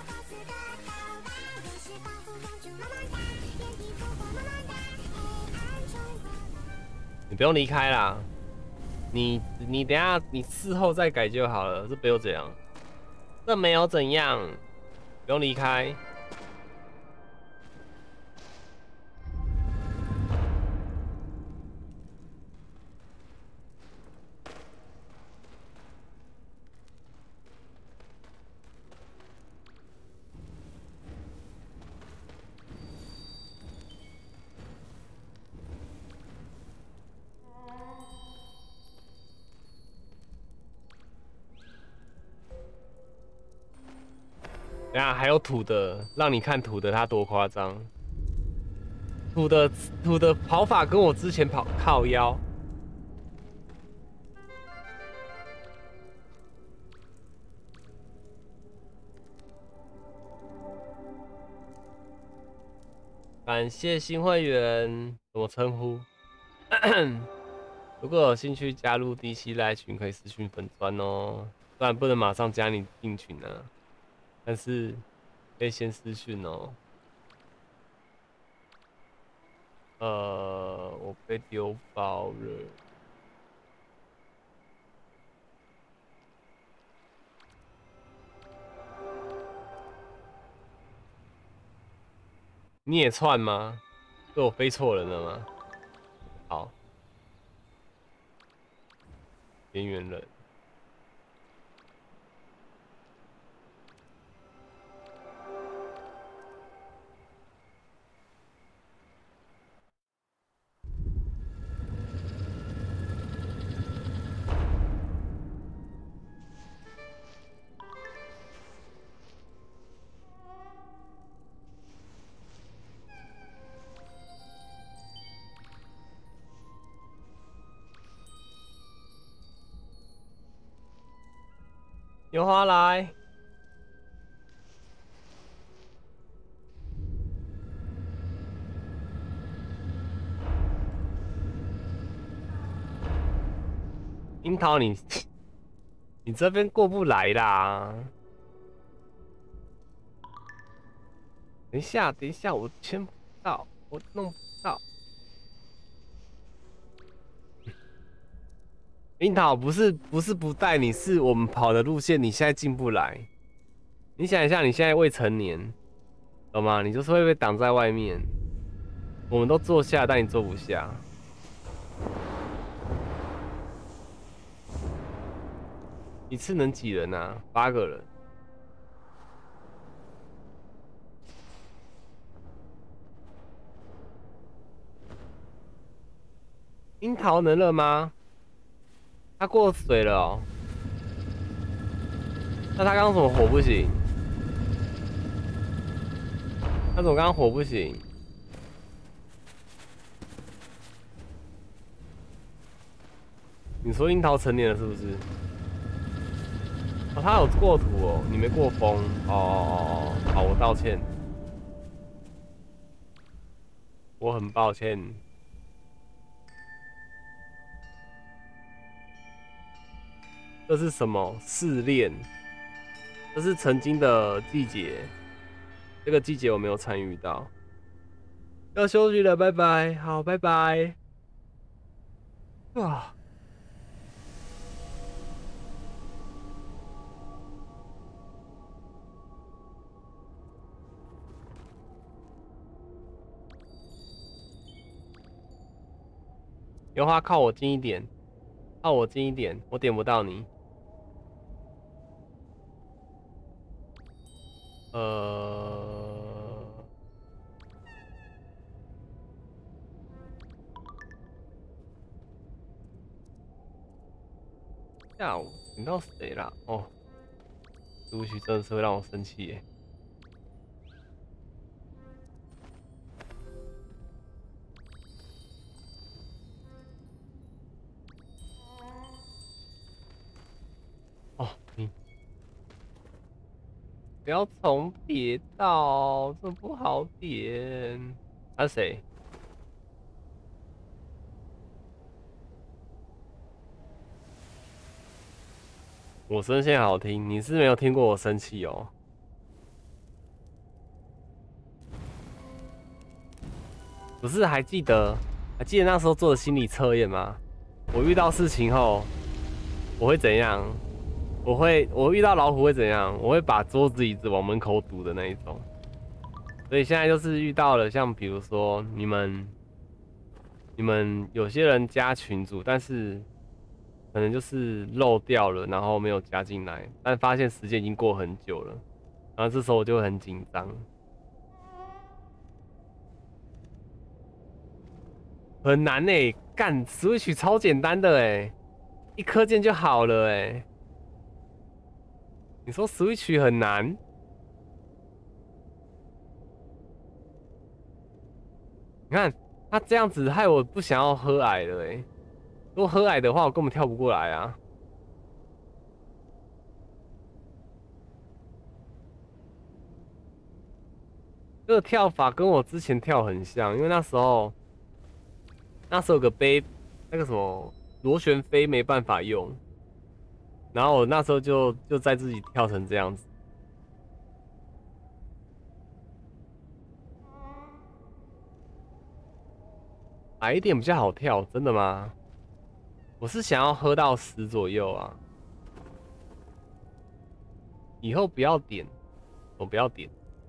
你不用离开啦，你你等一下你事后再改就好了，这没有怎样，这没有怎样，不用离开。等下还有土的，让你看土的他多夸张。土的土的跑法跟我之前跑靠腰。感谢新会员，怎么称呼？如果有兴趣加入 D C 赖群，可以私讯粉专哦。虽然不能马上加你进群啊，但是可以先私讯哦。呃，我被丢包了。你也串吗？是我飞错人了吗？好，边缘人。有花来。樱桃你，你这边过不来啦。等一下，等一下，我签不到，我弄不到。樱桃不是不是不带你，是我们跑的路线，你现在进不来。你想一下，你现在未成年，懂吗？你就是会被挡在外面。我们都坐下，但你坐不下。一次能几人啊？八个人。樱桃能了吗？他过水了哦。那他刚刚怎么火不行？他怎么刚刚火不行？你说樱桃成年了是不是？哦，他有过土哦，你没过风。哦哦哦哦，好，我道歉。 我很抱歉。这是什么试炼？这是曾经的季节，这个季节我没有参与到。要休息了，拜拜。好，拜拜。哇！油花靠我近一点，靠我近一点，我点不到你。呃，下午请到谁啦？哦，读取真的是会让我生气耶。哦，你不要重叠到，这不好点。他是谁？我声线好听，你是没有听过我生气哦。不是，还记得还记得那时候做的心理测验吗？我遇到事情后，我会怎样？我会，我遇到老虎会怎样？我会把桌子椅子往门口堵的那一种。所以现在就是遇到了，像比如说你们，你们有些人加群组，但是可能就是漏掉了，然后没有加进来，但发现时间已经过很久了，然后这时候我就会很紧张。很难诶、欸，干 Switch 超简单的诶、欸，一颗键就好了诶、欸。你说 Switch 很难？你看他这样子害我不想要喝矮了诶、欸。如果喝矮的话，我根本跳不过来啊。这个跳法跟我之前跳很像，因为那时候那时候有个杯，那个什么螺旋飞没办法用，然后我那时候就就在自己跳成这样子。矮一点比较好跳，真的吗？我是想要喝到十左右啊。以后不要点，我不要点。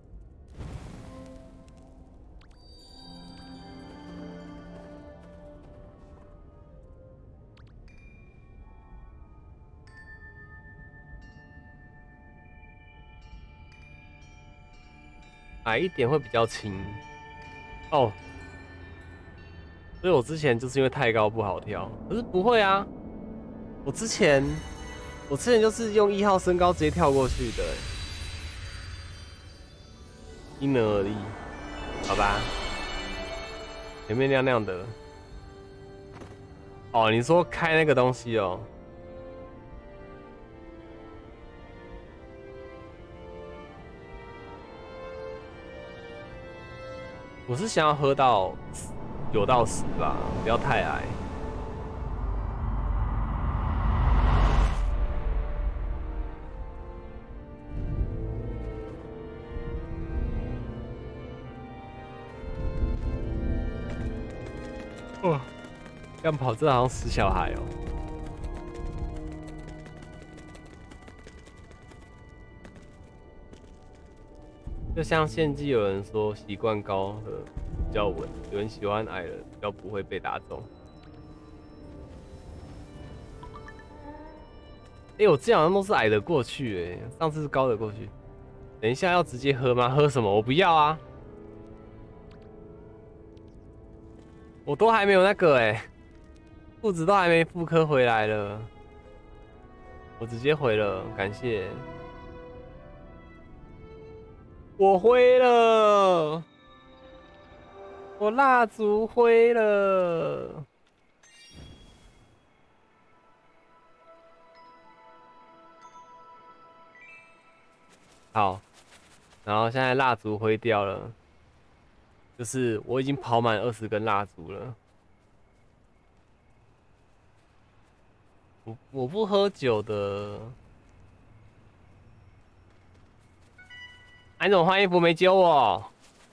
矮一点会比较轻哦，所以我之前就是因为太高不好跳，可是不会啊，我之前我之前就是用一号身高直接跳过去的，因人而异，好吧，前面亮亮的，哦，你说开那个东西哦，我是想要喝到九到十吧，不要太矮。哦，这样跑真的好像死小孩哦。就像献祭有人说习惯高的比较稳，有人喜欢矮的比较不会被打中。哎、欸，我之前好像都是矮的过去、欸，哎，上次是高的过去。等一下要直接喝吗？喝什么？我不要啊！我都还没有那个哎、欸，裤子都还没复刻回来了，我直接回了，感谢。我灰了，我蜡烛灰了。好，然后现在蜡烛灰掉了， 就是我已经跑满二十根蜡烛了。我我不喝酒的。安总换衣服没揪我。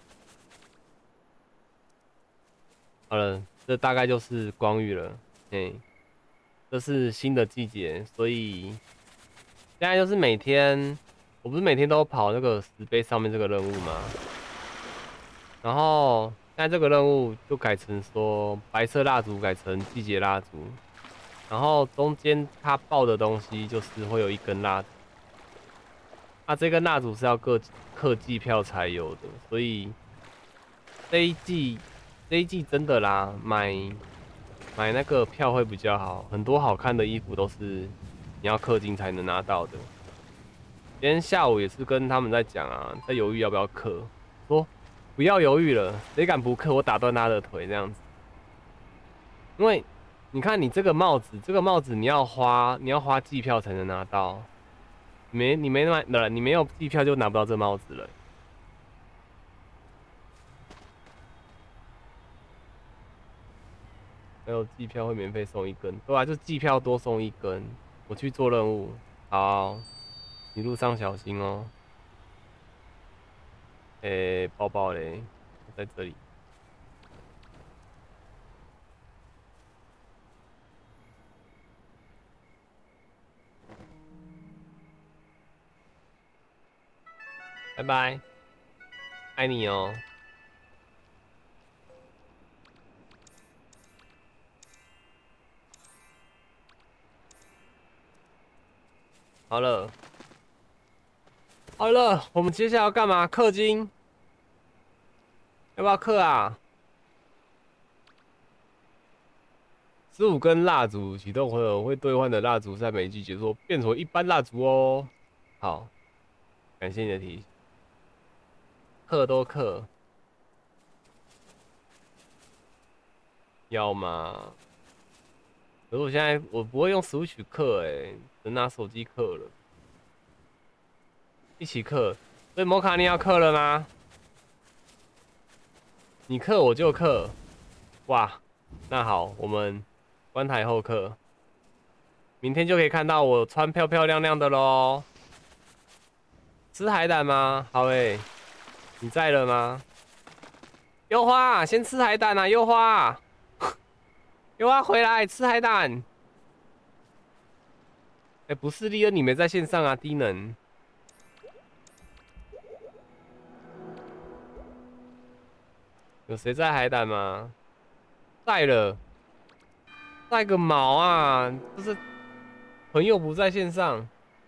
好了，这大概就是光遇了。哎，这是新的季节，所以现在就是每天，我不是每天都跑那个石碑上面这个任务吗？然后现在这个任务就改成说白色蜡烛改成季节蜡烛，然后中间它爆的东西就是会有一根蜡烛，那、啊、这根蜡烛是要各氪季票才有的，所以这一季这一季真的啦，买买那个票会比较好，很多好看的衣服都是你要氪金才能拿到的。今天下午也是跟他们在讲啊，在犹豫要不要氪，说不要犹豫了，谁敢不氪，我打断他的腿这样子。因为你看你这个帽子，这个帽子你要花你要花季票才能拿到，没你没买了，你没有季票就拿不到这帽子了。还有季票会免费送一根，对啊，就季票多送一根。我去做任务，好，你路上小心哦。诶、欸，包包嘞，在这里。拜拜，爱你哦。好了，好了，我们接下来要干嘛？氪金，要不要氪啊？十五根蜡烛启动回合会兑换的蜡烛在每季结束变成一般蜡烛哦。好，感谢你的提醒。氪都氪，要吗？可是我现在我不会用 Switch 氪哎，只能拿手机氪了。一起氪，所以摩卡你要氪了吗？你氪我就氪，哇，那好，我们关台后氪，明天就可以看到我穿漂漂亮亮的咯。吃海胆吗？好诶、欸，你在了吗？优花，先吃海胆啊，优花，优花回来吃海胆。哎、欸，不是利恩，你没在线上啊，低能。有谁在海胆吗？在了，在个毛啊！就是朋友不在线上。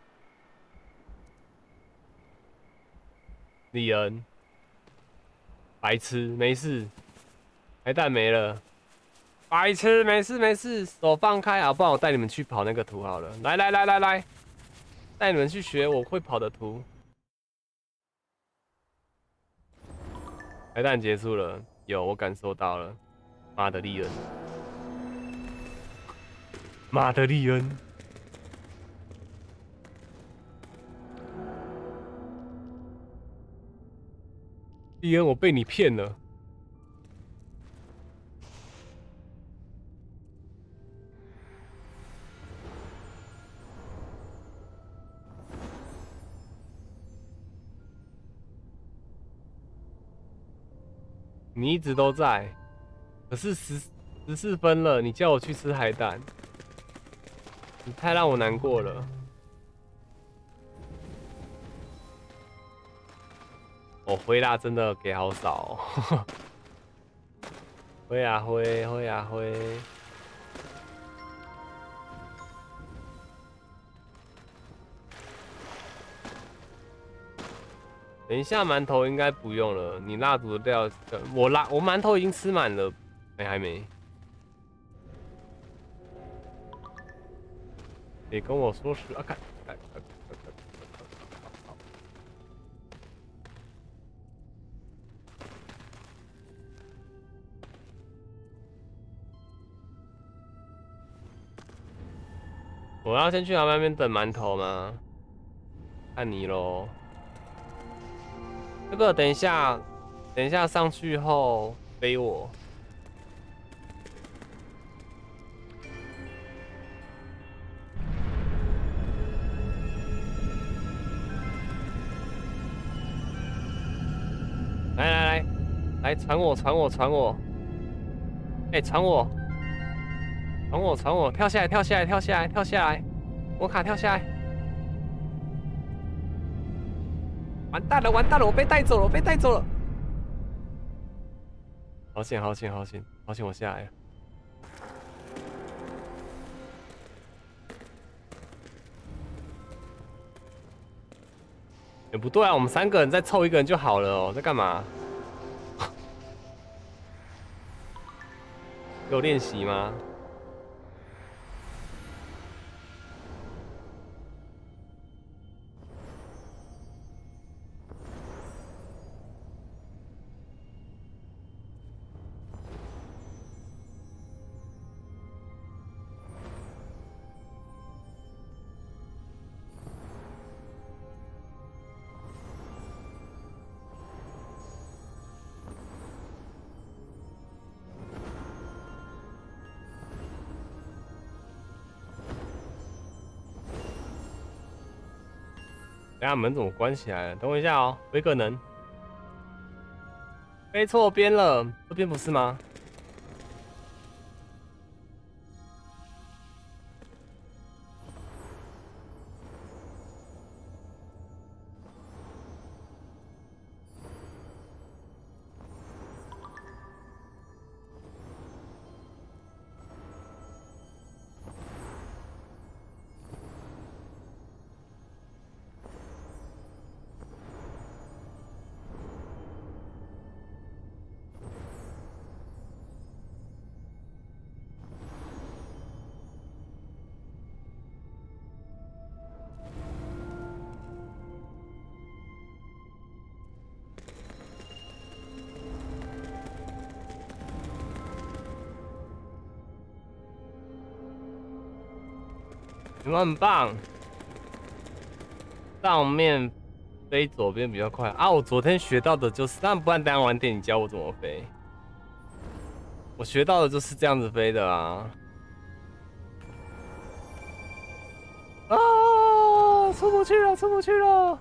李恩，白痴，没事，海胆没了。白痴，没事没事，手放开啊！不然我带你们去跑那个图好了。来来来来来，带你们去学我会跑的图。海胆结束了，有我感受到了。妈的利恩，妈的利恩，利恩，我被你骗了。你一直都在，可是十十四分了，你叫我去吃海胆，你太让我难过了。我、哦、灰蜡真的给好少、哦，灰啊灰，灰啊灰。等一下，馒头应该不用了。你蜡烛的料，我蜡我馒头已经吃满了，没、欸、还没。你跟我说实啊，看，看，看，看，看，我要先去他们那边等馒头吗？看你咯。这个等一下， 等一下上去后飞我。来来来，来传我传我传我！哎、欸，传我！传我传我！跳下来跳下来跳下来跳下来！我卡跳下来！完蛋了完蛋了！我被带走了我被带走了！好险好险好险好险！我下来了。也、欸、不对啊，我们三个人再凑一个人就好了哦，在干嘛？有练习吗？等下门怎么关起来了？等我一下哦，有可能飞错边了，这边不是吗？你们很棒，上面飞左边比较快啊！我昨天学到的就是，但不然等下晚点你教我怎么飞。我学到的就是这样子飞的啊！啊，出不去了，出不去了！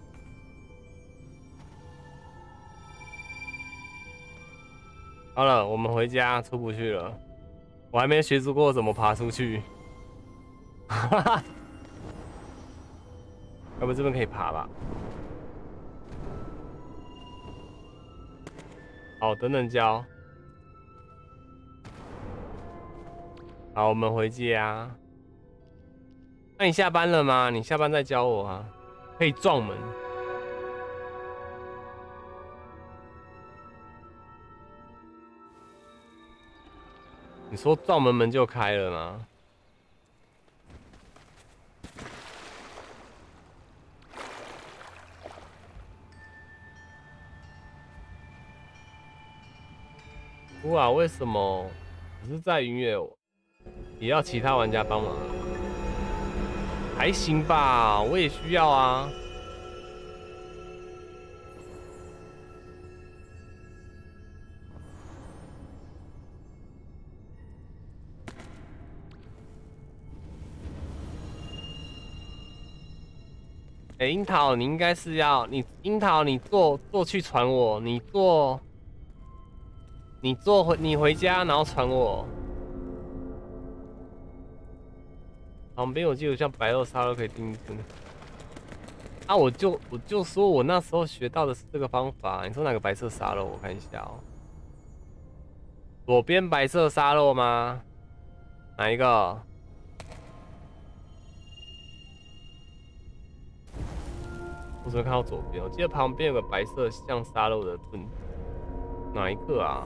好了，我们回家，出不去了。我还没学出过怎么爬出去。哈哈，要不这边可以爬吧？好，等等教。好，我们回家。那你下班了吗？你下班再教我啊。可以撞门。你说撞门门就开了吗？哇，为什么？只是在音乐，也要其他玩家帮忙？还行吧，我也需要啊。哎、欸，樱桃，你应该是要你樱桃，你坐坐去传我，你坐你坐回你回家，然后传我。旁边我记得像白肉沙都可以订订。啊，我就我就说我那时候学到的是这个方法。你说哪个白色沙漏？我看一下哦。左边白色沙漏吗？哪一个？我只能看到左边，我记得旁边有个白色像沙漏的盾，哪一个啊？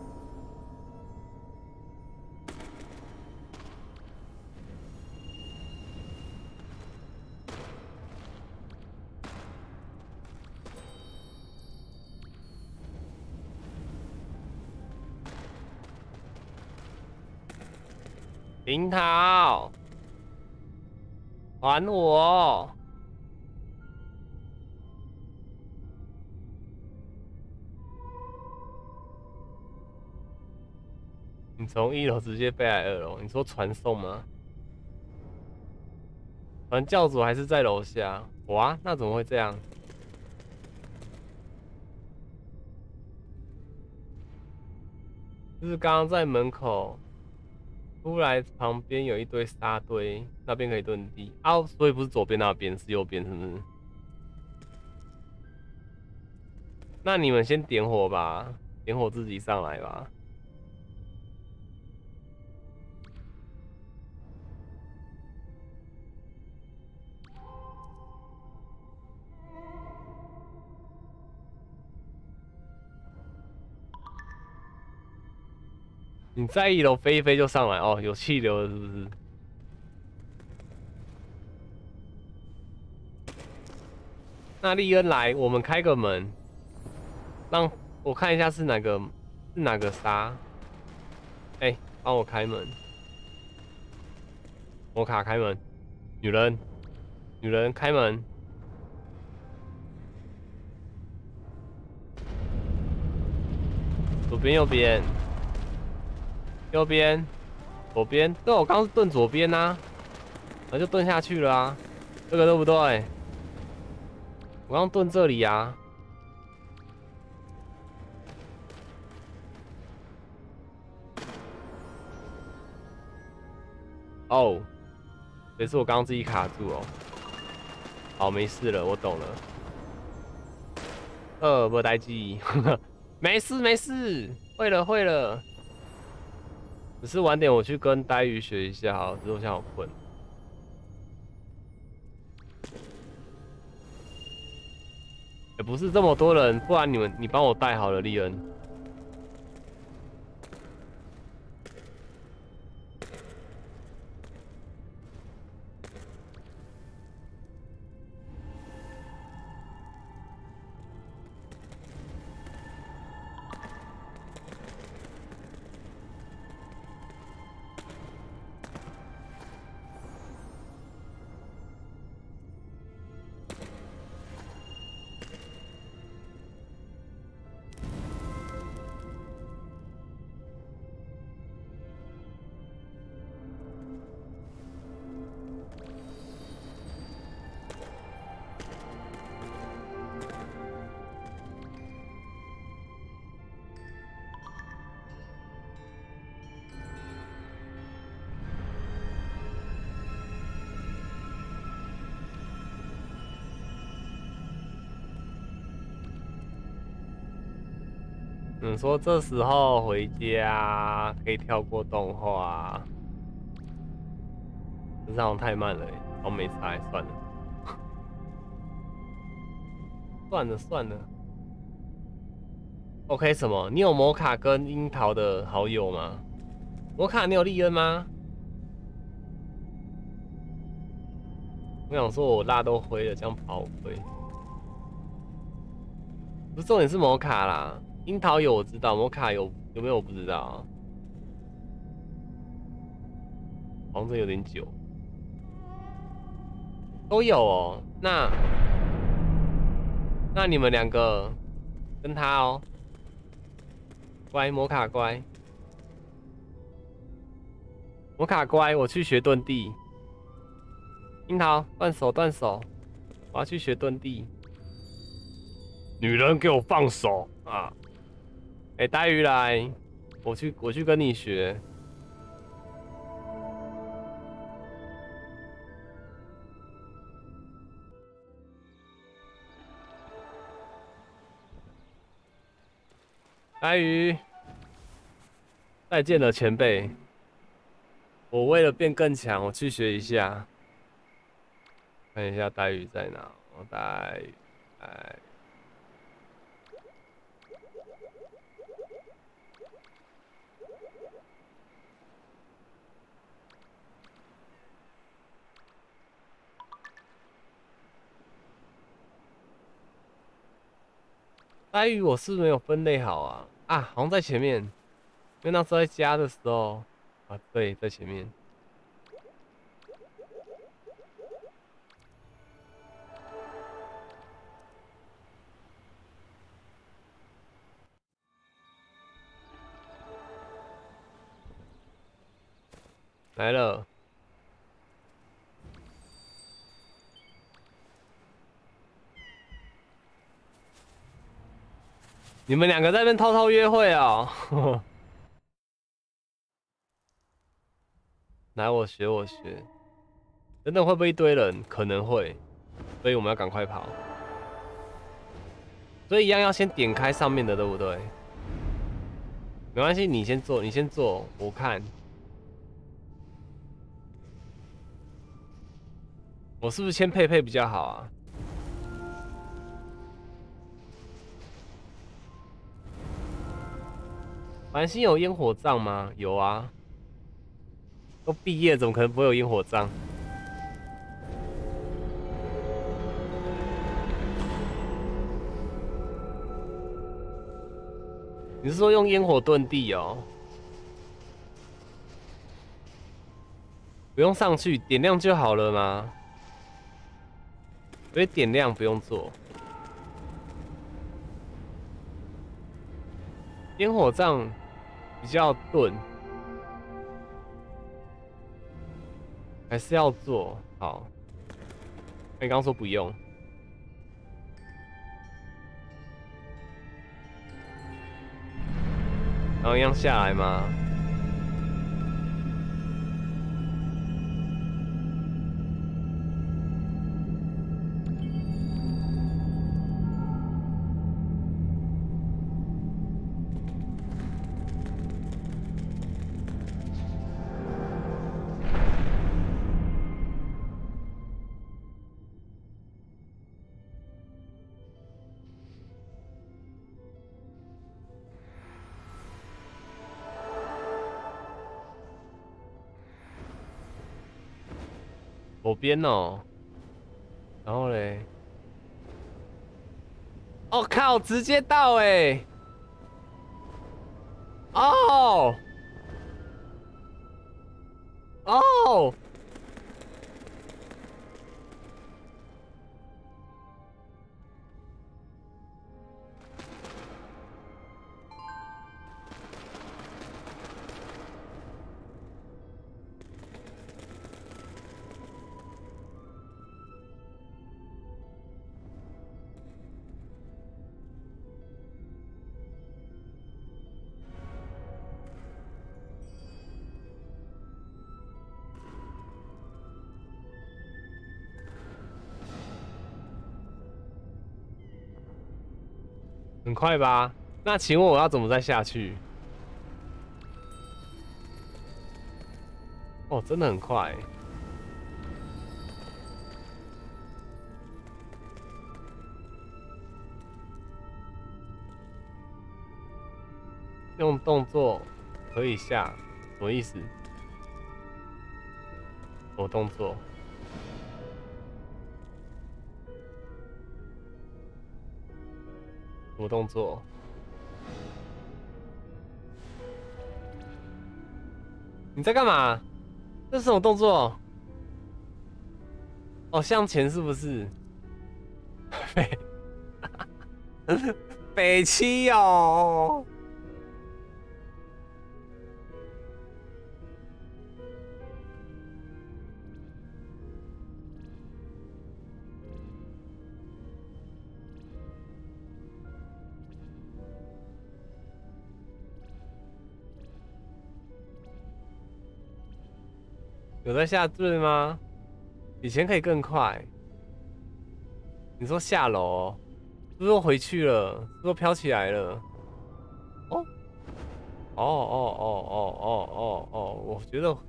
樱桃，还我！ 你从一楼直接飞来二楼，你说传送吗？传教主还是在楼下？哇，那怎么会这样？就是刚刚在门口，出来旁边有一堆沙堆，那边可以遁地啊，所以不是左边那边，是右边，是不是？那你们先点火吧，点火自己上来吧。你在一楼飞一飞就上来哦，有气流了是不是？那利恩来，我们开个门，让我看一下是哪个是哪个沙。哎、欸，帮我开门，摩卡开门，女人，女人开门，左边右边，右边，左边，对，我刚刚是蹲左边呐、啊，然后就蹲下去了啊，这个对不对？我刚蹲这里啊。哦，也是我刚刚自己卡住哦。好，没事了，我懂了。呃，没代记，没事没事，会了会了。只是晚点我去跟呆鱼学一下好，只是我现在好困。也不是这么多人，不然你们你帮我带好了，利恩。嗯，说这时候回家可以跳过动画，这样太慢了欸，我没猜，算了，算了算了。OK 什么？你有摩卡跟樱桃的好友吗？摩卡，你有利恩吗？我想说，我蜡都灰了，这样跑灰。不是重点是摩卡啦，樱桃有我知道，摩卡有有没有我不知道，好像真有点久。都有哦，那那你们两个跟他哦，乖，摩卡乖，摩卡乖，我去学遁地。樱桃断手断手，我要去学遁地。女人给我放手啊！哎、欸，呆鱼来，我去我去跟你学。呆鱼，再见了前辈。我为了变更强，我去学一下。看一下呆鱼在哪？我呆鱼，呆呆鱼，我是不是没有分类好啊？啊，好像在前面，因为那时候在家的时候，啊，对，在前面。 来了。你们两个在那边偷偷约会啊、哦？来，我学我学。真的会不会一堆人？可能会，所以我们要赶快跑。所以一样要先点开上面的，对不对？没关系，你先做，你先做，我看。我是不是先配配比较好啊？繁星有烟火杖吗？有啊。都毕业，怎么可能不会有烟火杖？你是说用烟火遁地哦？不用上去，点亮就好了吗？所以点亮不用做。烟火杖比较钝，还是要做好？你刚说不用，然后一样下来吗？左边哦，然后嘞，哦靠，直接到哎、欸，哦哦，很快吧？那请问我要怎么再下去？哦，真的很快、欸。用动作可以下，什么意思？什么动作？什么动作？你在干嘛？这是什么动作？哦，向前是不是？北北七哦。有在下坠吗？以前可以更快。你说下楼、哦，是不是又回去了？是不是又飘起来了？哦哦哦哦哦哦哦哦，我觉得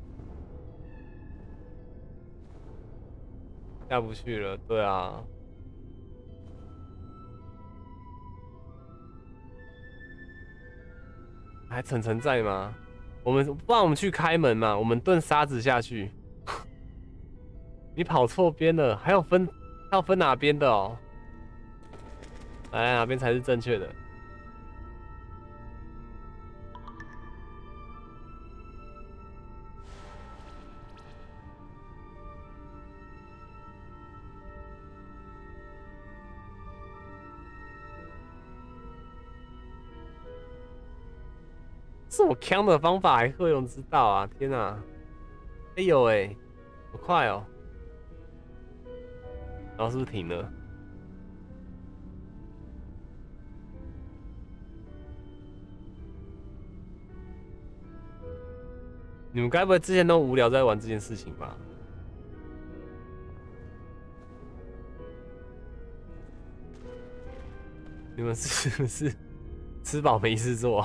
下不去了。对啊，还晨晨在吗？我们不然我们去开门嘛，我们炖沙子下去。你跑错边了，还要分要分哪边的哦？来，哪边才是正确的？这么坑的方法还会有人知道啊？天啊！ 哎呦哎，好快哦！然后是不是停了？你们该不会之前都无聊在玩这件事情吧？你们是不是吃饱没事做？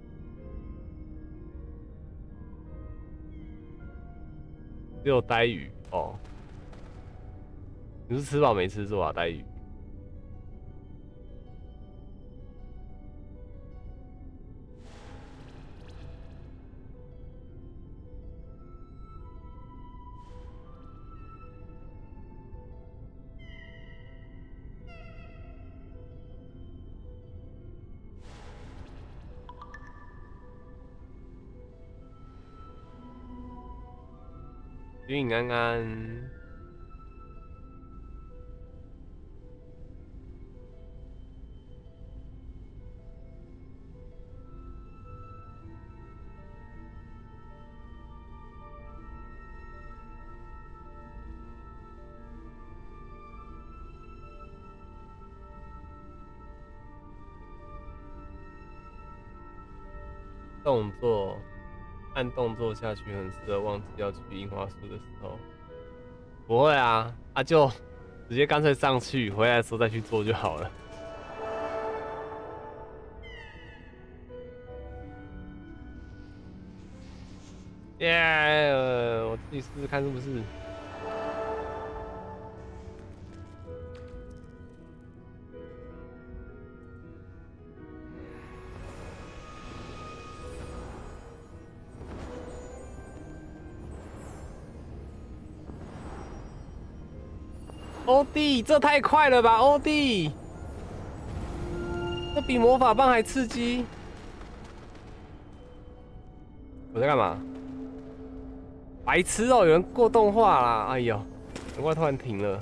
只有呆鱼哦。你是吃饱没事做啊，呆鱼？平平安安。动作，按动作下去很适合忘记要去樱花树的时候。不会啊，啊就直接干脆上去，回来的时候再去做就好了。耶、yeah, 我自己试试看是不是。欧弟，这太快了吧，欧弟！这比魔法棒还刺激。我在干嘛？白痴哦、喔，有人过动画啦！哎呦，难怪突然停了。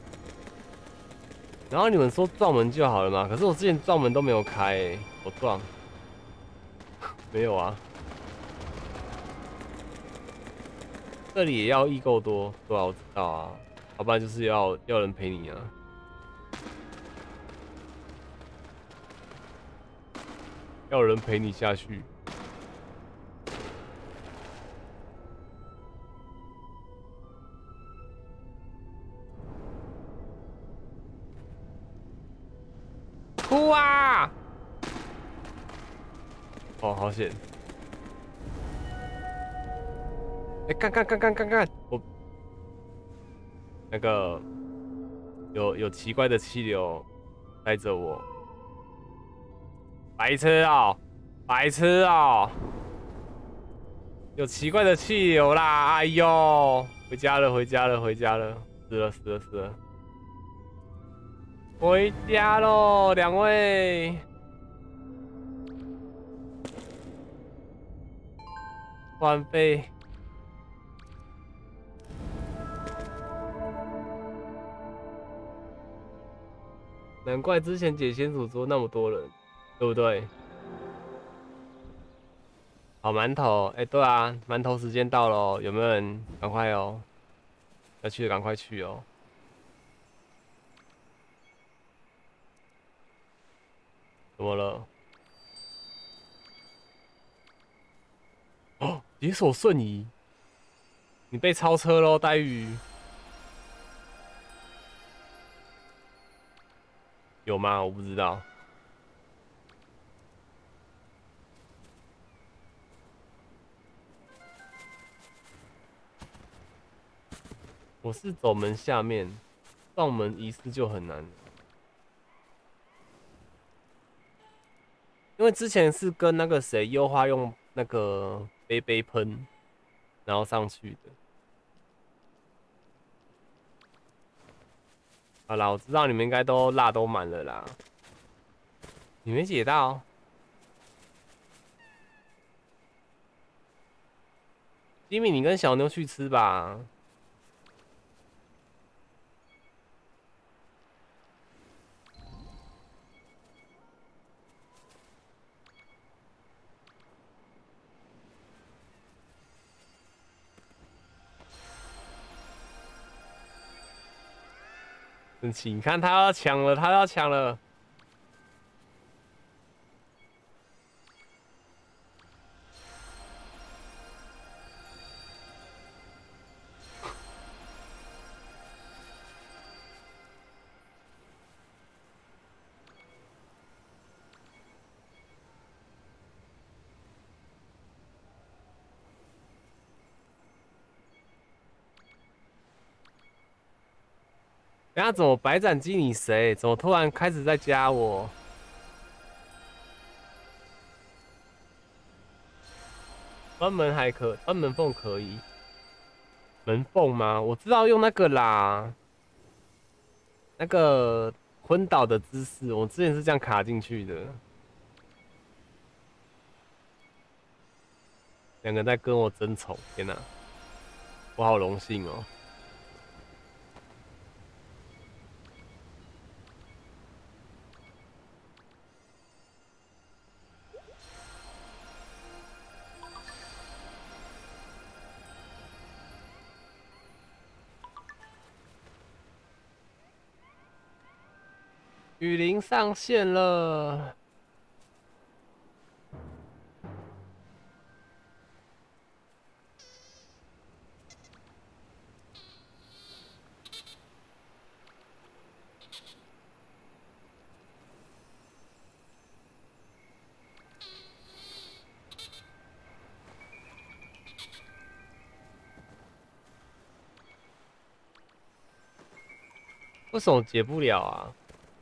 然后你们说撞门就好了嘛？可是我之前撞门都没有开、欸，我撞。没有啊。这里也要易够多，对啊，我知道啊。要不然就是要要人陪你啊。要人陪你下去。哭啊！哦，好险！哎、欸，干干干干干干！我那个有有奇怪的气流带着我，白痴啊、喔，白痴啊、喔！有奇怪的气流啦！哎呦，回家了，回家了，回家了，死了，死了，死了！回家喽，两位。换飞。难怪之前解仙组说那么多人，对不对？好馒头，哎、欸，对啊，馒头时间到了，有没有人赶快哦？要去的赶快去哦。怎么了？哦，解锁瞬移，你被超车喽，呆鱼。有吗？我不知道。我是走门下面，撞门仪式就很难。因为之前是跟那个谁优化用那个杯杯喷，然后上去的。好啦，我知道你们应该都蜡都满了啦。你没解到？吉米，你跟小妞去吃吧。 生气！你看他要抢了，他要抢了。等下怎么白斩鸡你谁？怎么突然开始在加我？专门还可，专门缝可以。门缝吗？我知道用那个啦，那个昏倒的姿势，我之前是这样卡进去的。两个在跟我争宠，天哪，我好荣幸哦。雨林上线了。为什么解不了啊？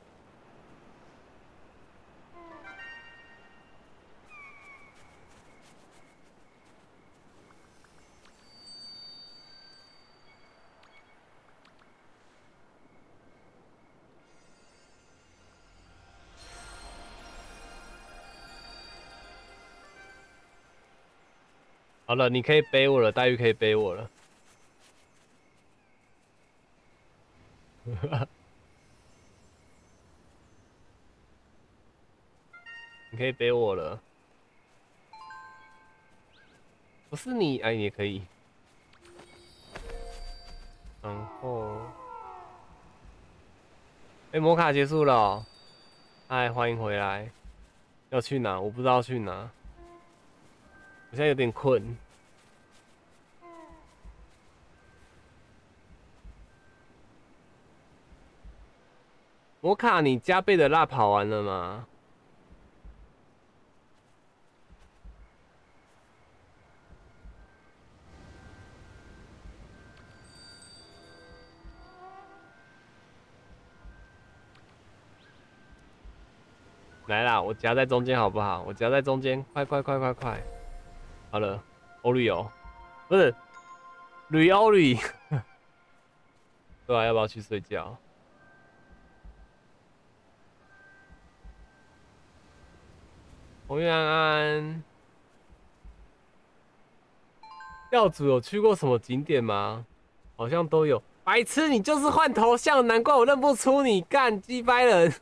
好了，你可以背我了，黛玉可以背我了。你可以背我了。不是你，哎，你也可以。然后，哎、欸，摩卡结束了、喔。嗨，欢迎回来。要去哪？我不知道去哪。我现在有点困。摩卡，你加倍的辣跑完了吗？来啦，我夹在中间好不好？我夹在中间，快快快快快！好了，欧旅游，不是旅欧旅。对啊，要不要去睡觉？洪元安，教主有去过什么景点吗？好像都有。白痴，你就是换头像，难怪我认不出你，干鸡掰人。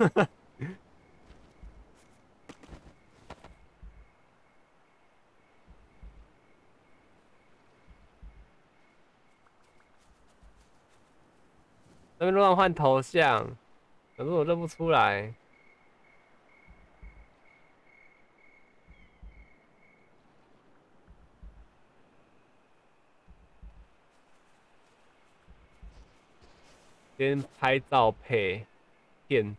那边乱换头像，可是我认不出来。先拍照配片。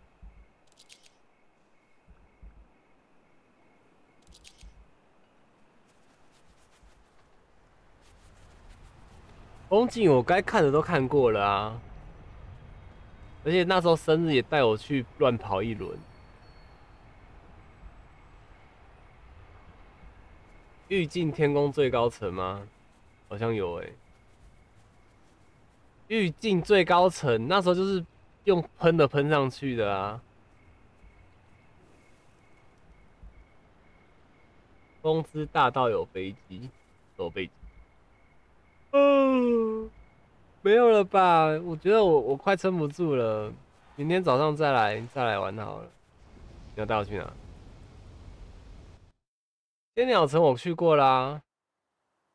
风景我该看的都看过了啊，而且那时候生日也带我去乱跑一轮。玉镜天宫最高层吗？好像有诶、欸。玉镜最高层那时候就是用喷的喷上去的啊。风之大道有飞机，有飞机。嗯，没有了吧？我觉得我我快撑不住了，明天早上再来再来玩好了。你要带我去哪？千鸟城我去过啦，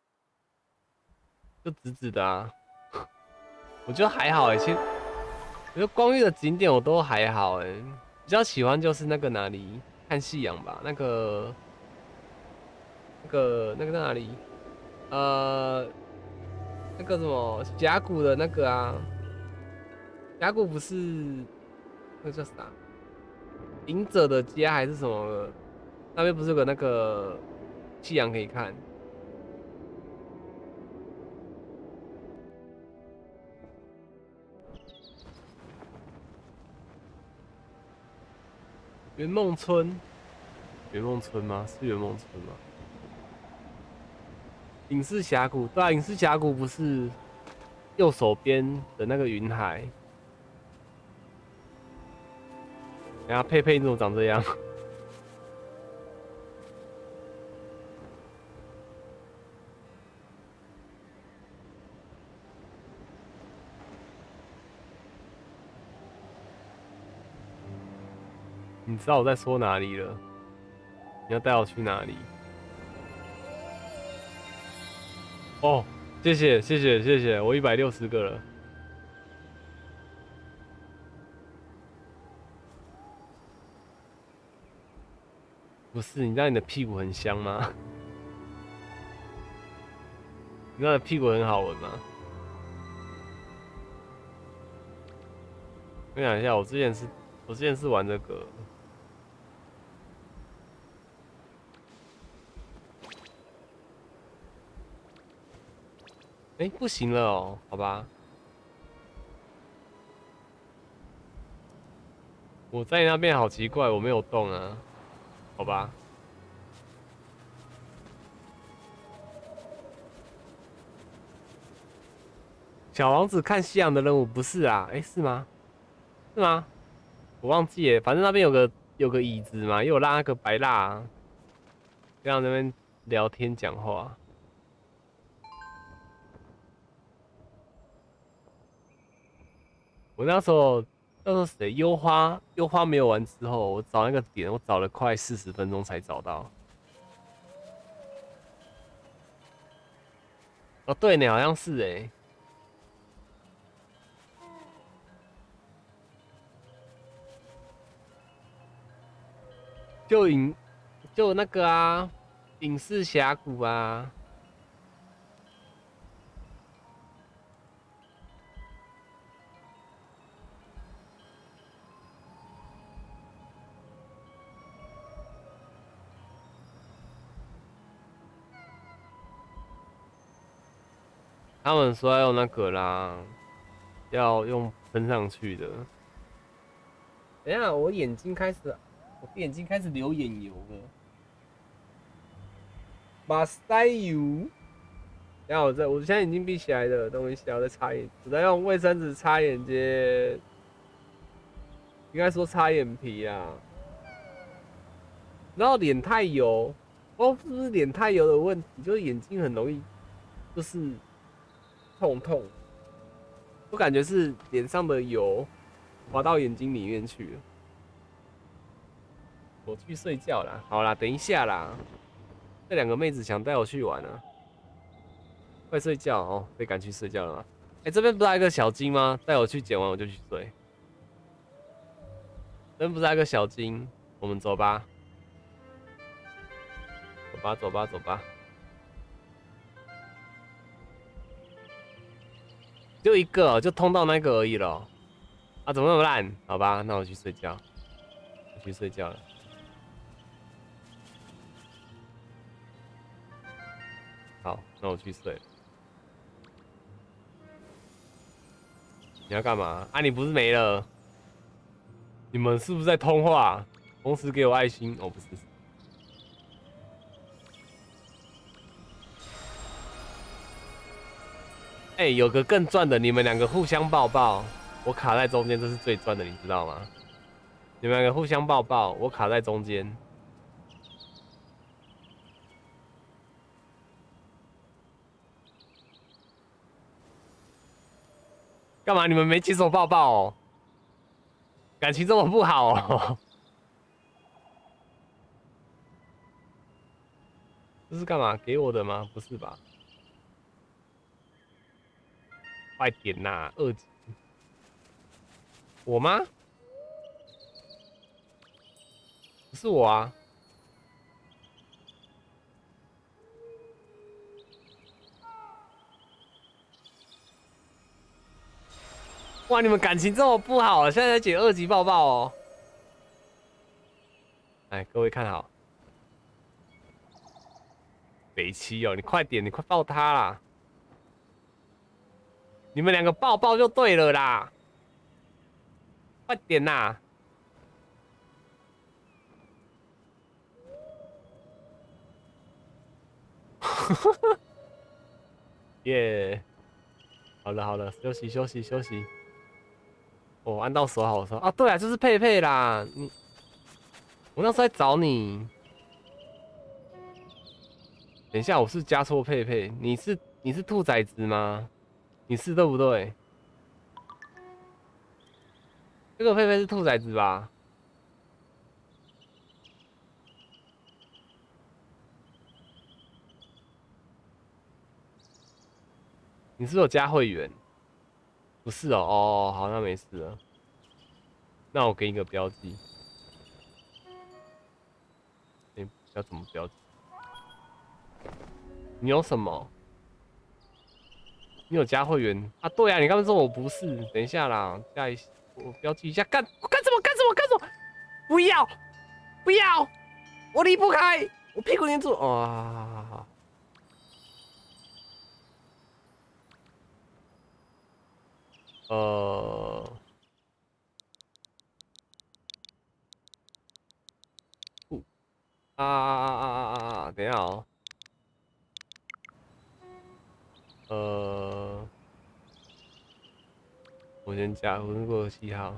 就直直的啊。我觉得还好哎、欸，千我觉得光遇的景点我都还好哎，比较喜欢就是那个哪里看夕阳吧，那个那个那个在哪里？呃，那个什么峡谷的那个啊，峡谷不是那个叫啥？隐者的家还是什么的？那边不是有个那个夕阳可以看？圆梦村，圆梦村吗？是圆梦村吗？影视峡谷，对啊，影视峡谷不是右手边的那个云海？然后佩佩你怎么长这样？你知道我在说哪里了？你要带我去哪里？哦，谢谢谢谢谢谢，我一百六十个了。不是，你知道你的屁股很香吗？你知道你的屁股很好闻吗？我想一下，我之前是，我之前是玩这个。哎、欸，不行了哦，好吧。我在那边好奇怪，我没有动啊，好吧。小王子看夕阳的任务不是啊？哎、欸，是吗？是吗？我忘记了，反正那边有个有个椅子嘛，又有拉那个白蜡、啊，让那边聊天讲话。我那时候那时候谁优花优花没有玩之后，我找那个点，我找了快四十分钟才找到。哦，对呢，好像是哎，就影就那个啊，影视峡谷啊。他们说要用那个啦，要用喷上去的。等一下，我眼睛开始，我眼睛开始流眼油了。马塞油。然后我在，我现在眼睛闭起来的，等我一下，我再擦眼，我在用卫生纸擦眼睛，应该说擦眼皮啊。然后脸太油，哦，是不是脸太油的问题？就是眼睛很容易，就是痛痛。我感觉是脸上的油滑到眼睛里面去了。我去睡觉啦，好啦，等一下啦。这两个妹子想带我去玩啊，快睡觉哦，被赶去睡觉了吗？哎、欸，这边不是还有一个小金吗？带我去捡完我就去睡。这边不是还有一个小金？我们走吧，走吧，走吧，走吧。就一个、哦，就通到那个而已了。啊，怎么那么烂？好吧，那我去睡觉，我去睡觉了。好，那我去睡了。你要干嘛？啊，你不是没了？你们是不是在通话？同时给我爱心？哦，不是。哎、欸，有个更赚的，你们两个互相抱抱，我卡在中间，这是最赚的，你知道吗？你们两个互相抱抱，我卡在中间。干嘛？你们没接手抱抱哦？感情这么不好哦？这是干嘛？给我的吗？不是吧？快点呐，二级！ 我吗？不是我啊。哇，你们感情这么不好，现在在解二级抱抱哦。哎，各位看好，北七哦，你快点，你快抱他啦！你们两个抱抱就对了啦，快点啦！耶、yeah 好了好了，休息休息休息。哦，按到手好的时候啊，对啊，就是佩佩啦。你，我那时候在找你。等一下，我是加错佩佩，你是你是兔崽子吗？你是对不对？这个佩佩是兔崽子吧？你是不是有加会员？不是哦，哦，好，那没事了。那我给你个标记。你要怎么标记？你有什么？你有加会员啊？对啊，你刚刚说我不是。等一下啦，加一，我标记一下。干干什么？干什么？干什么？不要！不要！我离不开，我屁股黏住。哦，好好好好。呃，不啊啊啊啊啊啊！等一下哦。呃，我先加，我是过七号。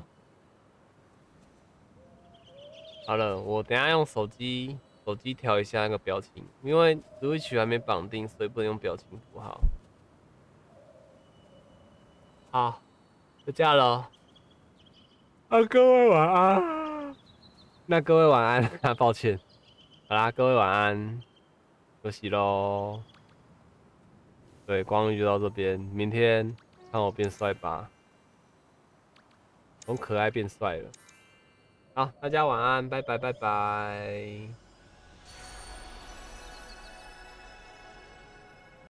好了，我等一下用手机手机调一下那个表情，因为 Switch 还没绑定，所以不能用表情符号。好，就这样了。啊，各位晚安。那各位晚安，啊，抱歉。好啦，各位晚安，休息喽。对，光遇就到这边，明天看我变帅吧，从可爱变帅了。好，大家晚安，拜拜拜拜。